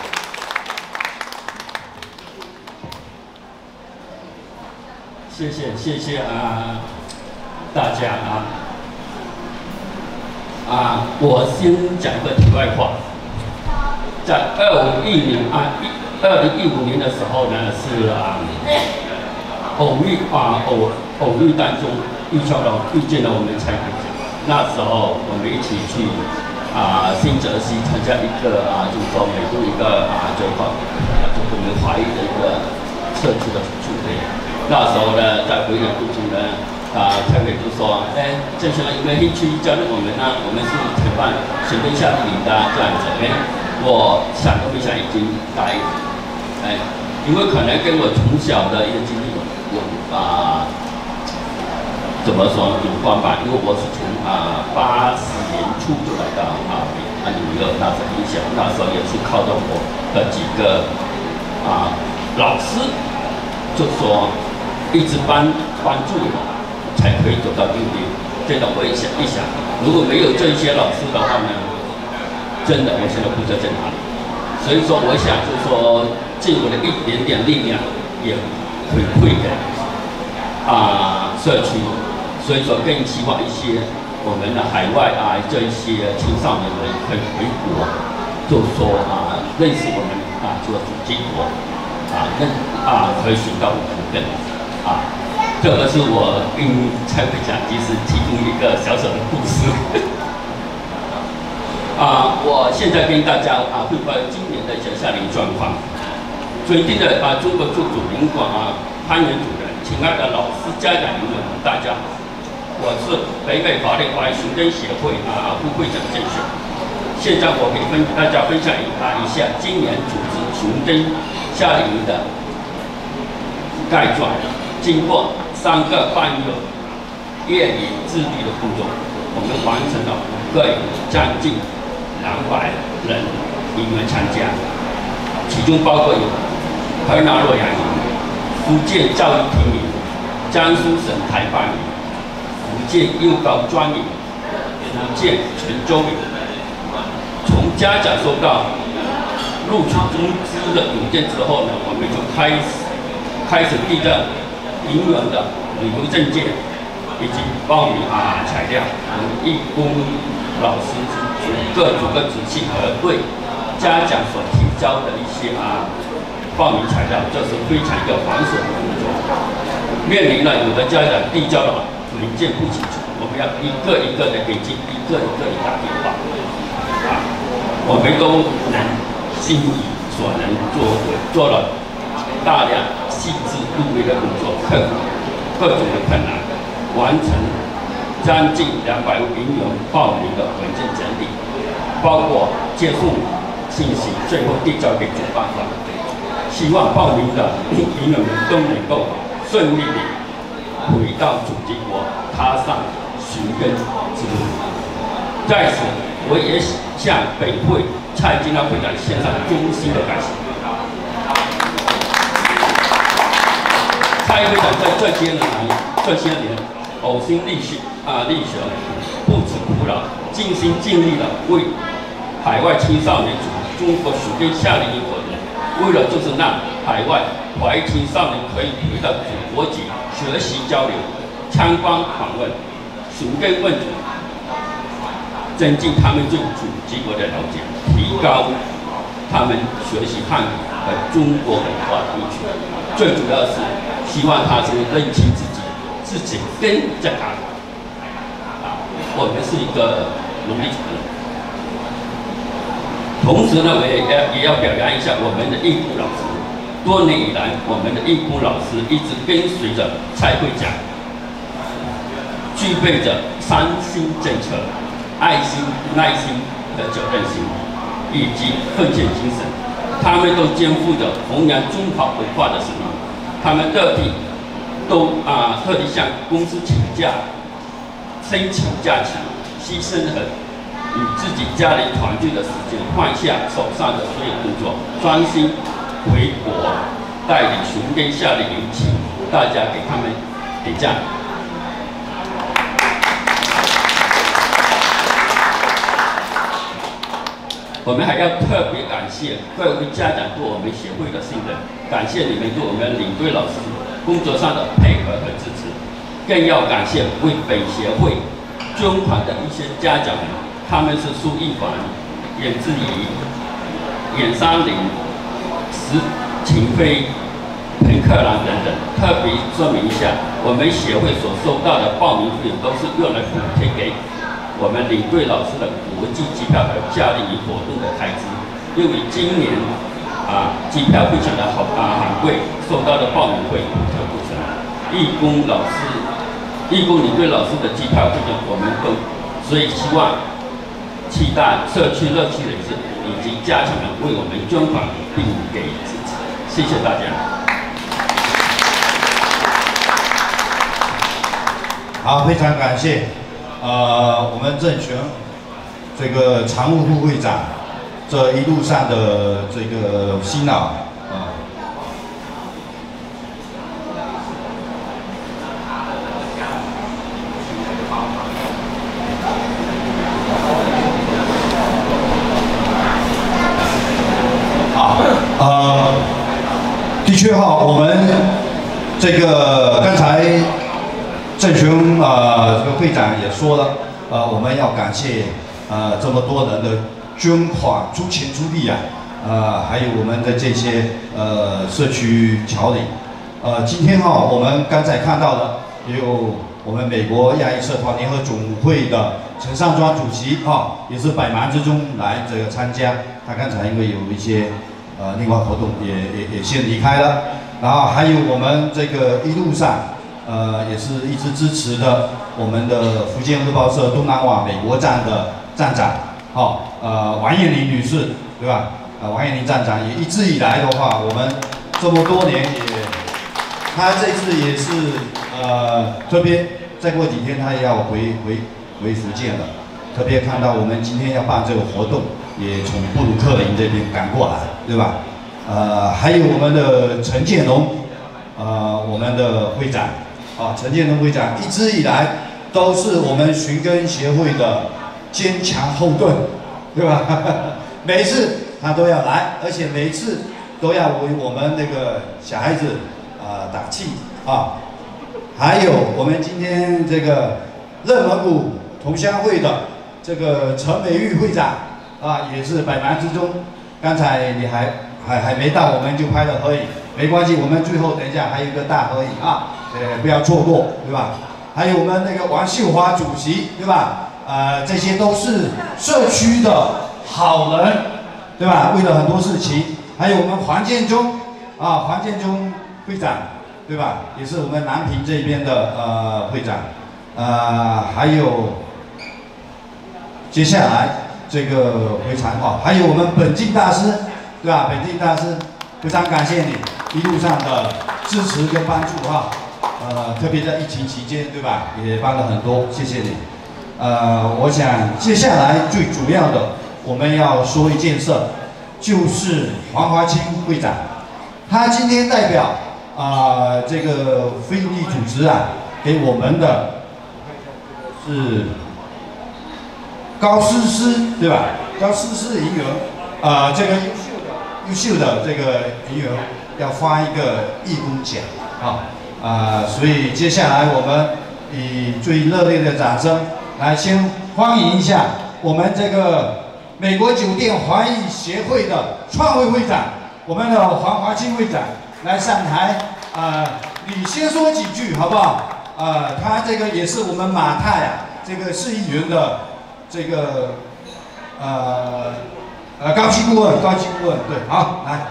谢谢谢谢啊大家啊。啊，我先讲一个题外话。在二五一年啊，二零一五年的时候呢，是啊，偶遇啊偶偶遇当中遇到了遇见了我们蔡会长。那时候我们一起去啊新泽西参加一个啊，就是说美国一个啊，就是说就我们华裔的一个社区的聚会。那时候呢，在回来途中呢。啊，蔡会就说，哎，郑璇有没有兴趣加入我们呢？我们是承办寻根夏令营的这样子。哎，我想都没想已经答应。哎，因为可能跟我从小的一个经历有啊，怎么说有关吧？因为我是从啊八十年初就来到啊啊纽约，那时候很小，那时候也是靠着我的几个啊老师，就说一直帮帮助我。才可以走到顶点。这种我也想一想，如果没有这些老师的话呢，真的我现在不知道在哪里。所以说，我想就说尽我的一点点力量，也回馈给啊社区。所以说，更希望一些我们的海外啊这一些青少年人可以回国，就说啊认识我们啊这个祖籍国啊认啊可以寻到我们的根啊。这个是我跟蔡会长其实提供一个小小的故事。啊，我现在跟大家啊汇报今年的一些夏令营状况。尊敬的啊中国驻祖领馆啊攀岩主任，亲爱的老师、家长朋友们，大家好，我是北美华人华裔寻根协会啊副会长郑璇。现在我给跟大家分享一啊一下今年组织寻根夏令营的概状，经过三个半月业余自律的工作，我们完成了五个营，将近两百人营员参加，其中包括有河南洛阳营、福建教育厅营、江苏省台办营、福建幼高专营、福建泉州营。从家长收到录取通知的邮件之后呢，我们就开始开始递交营员的旅游证件， 以及报名啊材料，我们义工老师组各组个仔细核对家长所提交的一些啊报名材料，这是非常一个繁琐的工作。面临了有的家长递交的文件不清楚，我们要一个一个的给进，一个一个的打电话，啊，我们都能尽力所能做做了大量细致入微的工作，克服各种的困难，完成将近两百名员报名的文件整理，包括接送信息，最后递交给主办方。希望报名的名员们都能够顺利地回到祖籍国，踏上寻根之路。在此，我也向本会蔡金兰会长献上衷心的感谢。蔡会长在这些年来，这些年呕心沥血啊沥血，不辞苦劳，尽心尽力的为海外青少年组中国寻根夏令营活动。为了就是让海外华裔青少年可以回到祖国籍学习交流、参观访问、寻根问祖，增进他们对祖籍国的了解，提高他们学习汉语和中国文化的意趣。最主要是希望他是认清自己，自己根在哪里。啊，我们是一个农历族人。同时呢，我也要也要表扬一下我们的义工老师。多年以来，我们的义工老师一直跟随着蔡会长，具备着三心政策、爱心、耐心和责任心，以及奉献精神。他们都肩负着弘扬中华文化的使命。他们特地都啊特地向公司请假，申请假期，牺牲和与自己家人团聚的时间，放下手上的所有工作，专心回国带领寻根夏令营，请大家给他们点赞。我们还要特别感谢各位家长对我们协会的信任，感谢你们对我们领队老师工作上的配合和支持，更要感谢为本协会捐款的一些家长们。他们是苏一凡、严志怡、严山林、石秦飞、彭克兰等等。特别说明一下，我们协会所收到的报名费用都是用来补贴给我们领队老师的国际机票和夏令营活动的开支。因为今年啊机票非常的好啊很贵，收到的报名费不可不成。义工老师、义工领队老师的机票费用我们都，所以希望。期待社区热心人士以及家长们为我们捐款并给予支持，谢谢大家。 好，非常感谢，呃，我们郑权这个常务副会长这一路上的这个辛劳啊。呃，的确哈，我们这个刚才郑雄呃这个会长也说了，呃，我们要感谢呃这么多人的捐款、出钱出力啊，呃，还有我们的这些呃社区侨领，呃，今天哈，我们刚才看到的也有我们美国亚裔社团联合总会的陈尚庄主席哈，也是百忙之中来这个参加，他刚才因为有一些。呃，另外活动也也也先离开了，然后还有我们这个一路上，呃，也是一直支持的我们的福建日报社东南亚美国站的站长，哦，呃，王艳玲女士，对吧？呃，王艳玲站长也一直以来的话，我们这么多年也，他这次也是呃，特别再过几天他也要回回回福建了，特别看到我们今天要办这个活动。也从布鲁克林这边赶过来，对吧？呃，还有我们的陈建龙，呃，我们的会长，啊，陈建龙会长一直以来都是我们寻根协会的坚强后盾，对吧？每次他都要来，而且每次都要为我们那个小孩子啊、呃、打气啊。 还有我们今天这个热门谷同乡会的这个陈美玉会长啊，也是百忙之中，刚才你还还还没到，我们就拍了合影，没关系，我们最后等一下还有一个大合影啊，呃，不要错过，对吧？还有我们那个王秀华主席，对吧？呃，这些都是社区的好人，对吧？为了很多事情，还有我们黄建中啊，黄建中会长。 对吧？也是我们南平这边的呃会长，呃，还有接下来这个非常好，还有我们本静大师，对吧？本静大师，非常感谢你一路上的支持跟帮助哈，呃，特别在疫情期间，对吧？也帮了很多，谢谢你。呃，我想接下来最主要的我们要说一件事，就是黄华清会长，他今天代表。 啊、呃，这个非营利组织啊，给我们的是高思思，对吧？高思思银员，啊、呃，这个优秀的优秀的这个银员要发一个义工奖啊啊、呃，所以接下来我们以最热烈的掌声来先欢迎一下我们这个美国酒店华裔协会的创会会长，我们的黄华清会长。 来上台，呃，你先说几句好不好？呃，他这个也是我们马太啊，这个市议员的这个呃呃高级顾问，高级顾问，对，好，来。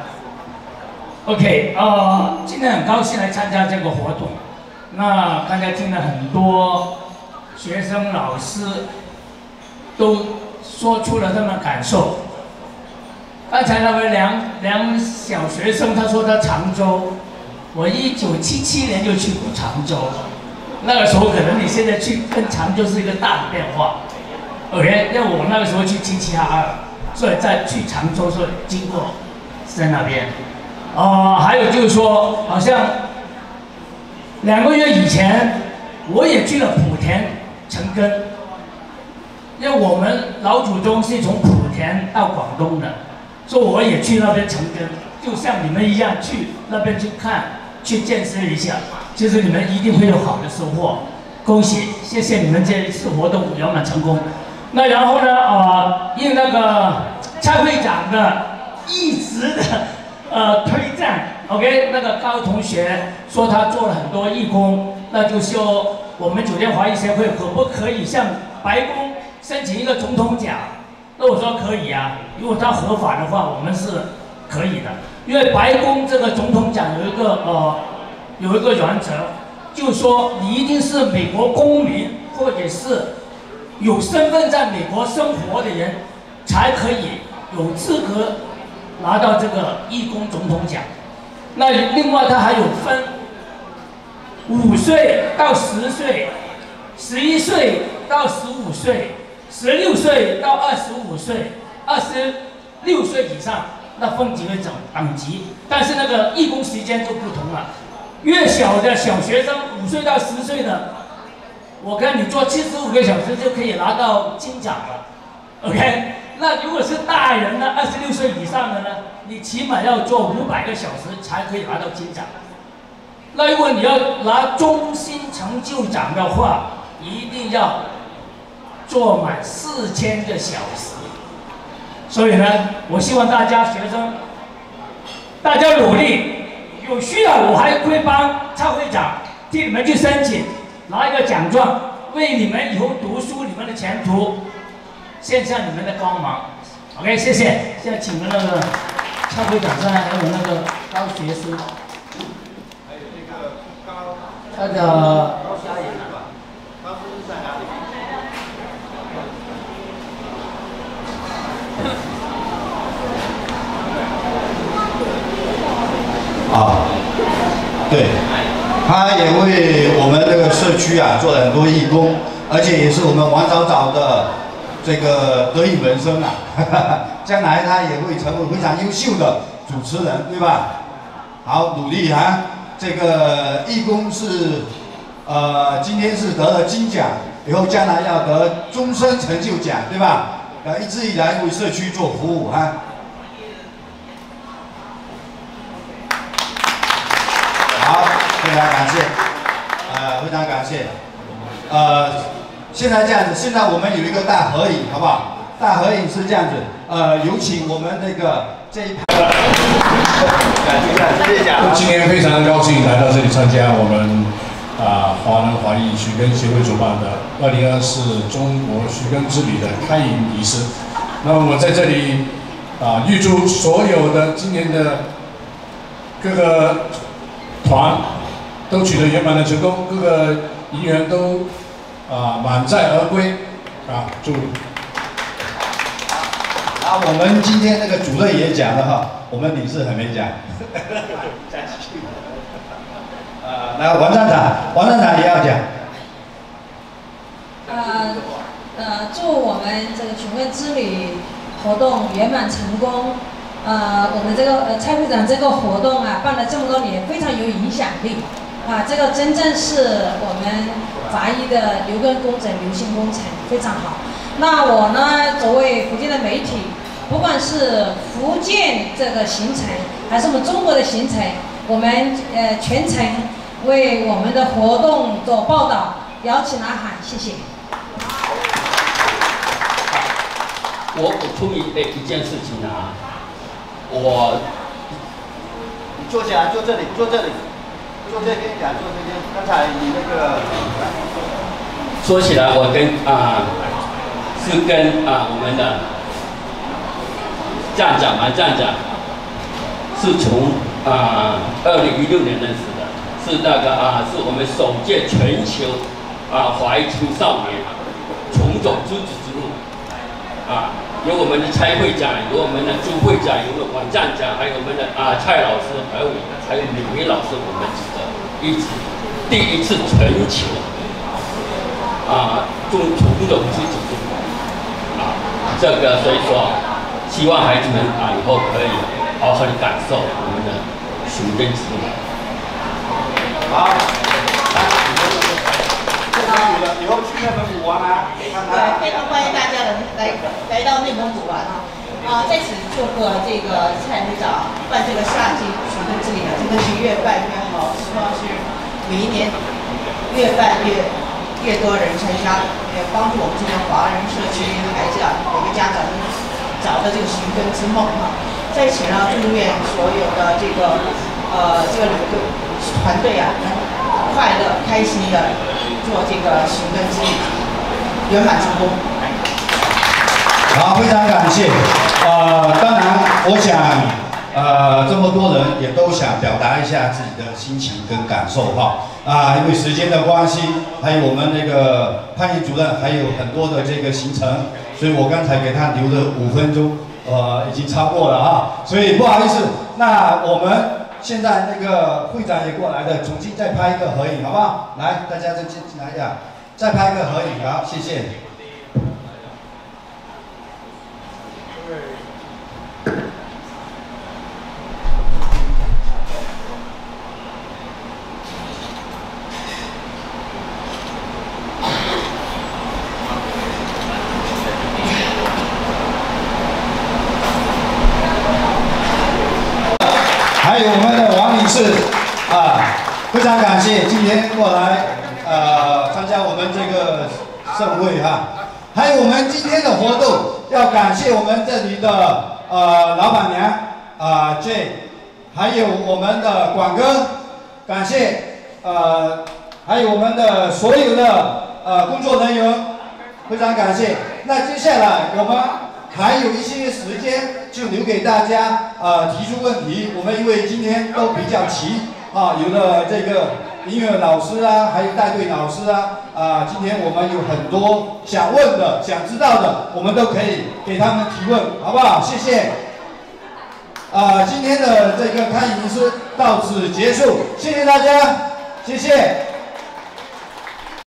OK， 呃，今天很高兴来参加这个活动。那刚才听了很多学生、老师都说出了他们的感受。 刚才那位梁梁小学生，他说他常州，我一九七七年就去过常州，那个时候可能你现在去跟常州是一个大的变化。OK， 因为我那个时候去七七二二，所以在去常州，所以经过在那边。哦、呃，还有就是说，好像两个月以前我也去了莆田陈根，因为我们老祖宗是从莆田到广东的。 所以我也去那边陈根，就像你们一样去那边去看，去见识一下。其实你们一定会有好的收获，恭喜，谢谢你们这一次活动圆满成功。那然后呢，呃，应那个蔡会长的一直的呃推荐 ，OK， 那个高同学说他做了很多义工，那就说我们酒店华裔协会可不可以向白宫申请一个总统奖？ 那我说可以啊，如果它合法的话，我们是可以的。因为白宫这个总统奖有一个呃有一个原则，就是说你一定是美国公民或者是有身份在美国生活的人，才可以有资格拿到这个义工总统奖。那另外它还有分五岁到十岁，十一岁到十五岁。 十六岁到二十五岁，二十六岁以上，那分几个等等级，但是那个义工时间就不同了。越小的小学生，五岁到十岁的，我看你做七十五个小时就可以拿到金奖了。OK， 那如果是大人呢，二十六岁以上的呢，你起码要做五百个小时才可以拿到金奖。那如果你要拿中心成就奖的话，一定要 做满四千个小时，所以呢，我希望大家学生，大家努力，有需要我还会帮蔡会长替你们去申请，拿一个奖状，为你们以后读书、你们的前途献上你们的光芒。OK， 谢谢。现在请了那个蔡会长上来，还有那个高学生， 还有那个高， 那个高嘉言是吧？高师是在哪里？ 啊，对，他也为我们这个社区啊做了很多义工，而且也是我们王早早的这个得意门生啊，哈哈，将来他也会成为非常优秀的主持人，对吧？好，努力啊！这个义工是，呃，今天是得了金奖，以后将来要得终身成就奖，对吧？呃，一直以来为社区做服务啊。 好，非常感谢。呃， 呃，非常感谢。呃，现在这样子，现在我们有一个大合影，好不好？大合影是这样子，呃，有请我们那个这一排。 感谢感谢谢。今天非常高兴来到这里参加我们啊华人华裔寻根协会主办的二零二四中国寻根之旅的开营仪式。那么我在这里啊预祝所有的今年的各个团都取得圆满的成功，各个营员都啊满载而归啊！祝。 啊，我们今天那个主任也讲了哈，我们理事还没讲。呃，来王站长，王站长也要讲。 呃呃，祝我们这个寻根之旅活动圆满成功。呃，我们这个呃蔡会长这个活动啊，办了这么多年，非常有影响力。啊，这个真正是我们华裔的留根工程、流行工程，非常好。那我呢，作为福建的媒体，不管是福建这个行程，还是我们中国的行程，我们呃全程为我们的活动做报道，摇旗呐喊，谢谢。 我补充一诶一件事情啊，我你坐起来，坐这里，坐这里，坐这跟你讲，坐这边。刚才你那个说起来，我跟啊、呃、是跟啊、呃、我们的站长马站长是从啊二零一六年认识的，是那个啊、呃、是我们首届全球啊华裔青少年重走知识之路啊。有我们的蔡会长，有我们的朱会长，有我们王站长，还有我们的啊蔡老师，还有还有李梅老师，我们几个一起第一次全球啊中重走知识之路啊，这个所以说，希望孩子们啊以后可以好好的感受我们的寻根之路。 好。以后去内蒙古玩啊，可以看看。 对，非常欢迎大家能来来到内蒙古玩啊！啊，在此祝贺这个蔡会长办这个夏季寻根之旅啊，真的是越办越好，希望是每一年越办越越多人参加，也帮助我们这边华人社区孩子啊，每个家长能找到这个寻根之梦哈。在此呢，祝愿所有的这个呃这个旅队团队啊，能快乐开心的做这个寻根之旅，圆满成功。 好，非常感谢。呃，当然，我想，呃，这么多人也都想表达一下自己的心情跟感受哈。啊，因为时间的关系，还有我们那个潘毅主任还有很多的这个行程，所以我刚才给他留了五分钟，呃，已经超过了哈，所以不好意思。那我们现在那个会长也过来的，重新再拍一个合影，好不好？来，大家再进来呀，再拍一个合影，好，谢谢。还有我们的王女士啊，非常感谢今天过来呃参加我们这个盛会哈。还有我们今天的活动，要感谢我们这里的呃老板娘啊、呃、J， 还有我们的广哥，感谢呃还有我们的所有的呃工作人员，非常感谢。那接下来我们还有一些时间，就留给大家呃提出问题。我们因为今天都比较齐啊，有的这个音乐老师啊，还有带队老师啊，啊，今天我们有很多想问的、想知道的，我们都可以给他们提问，好不好？谢谢。啊，今天的这个开营仪式到此结束，谢谢大家，谢谢。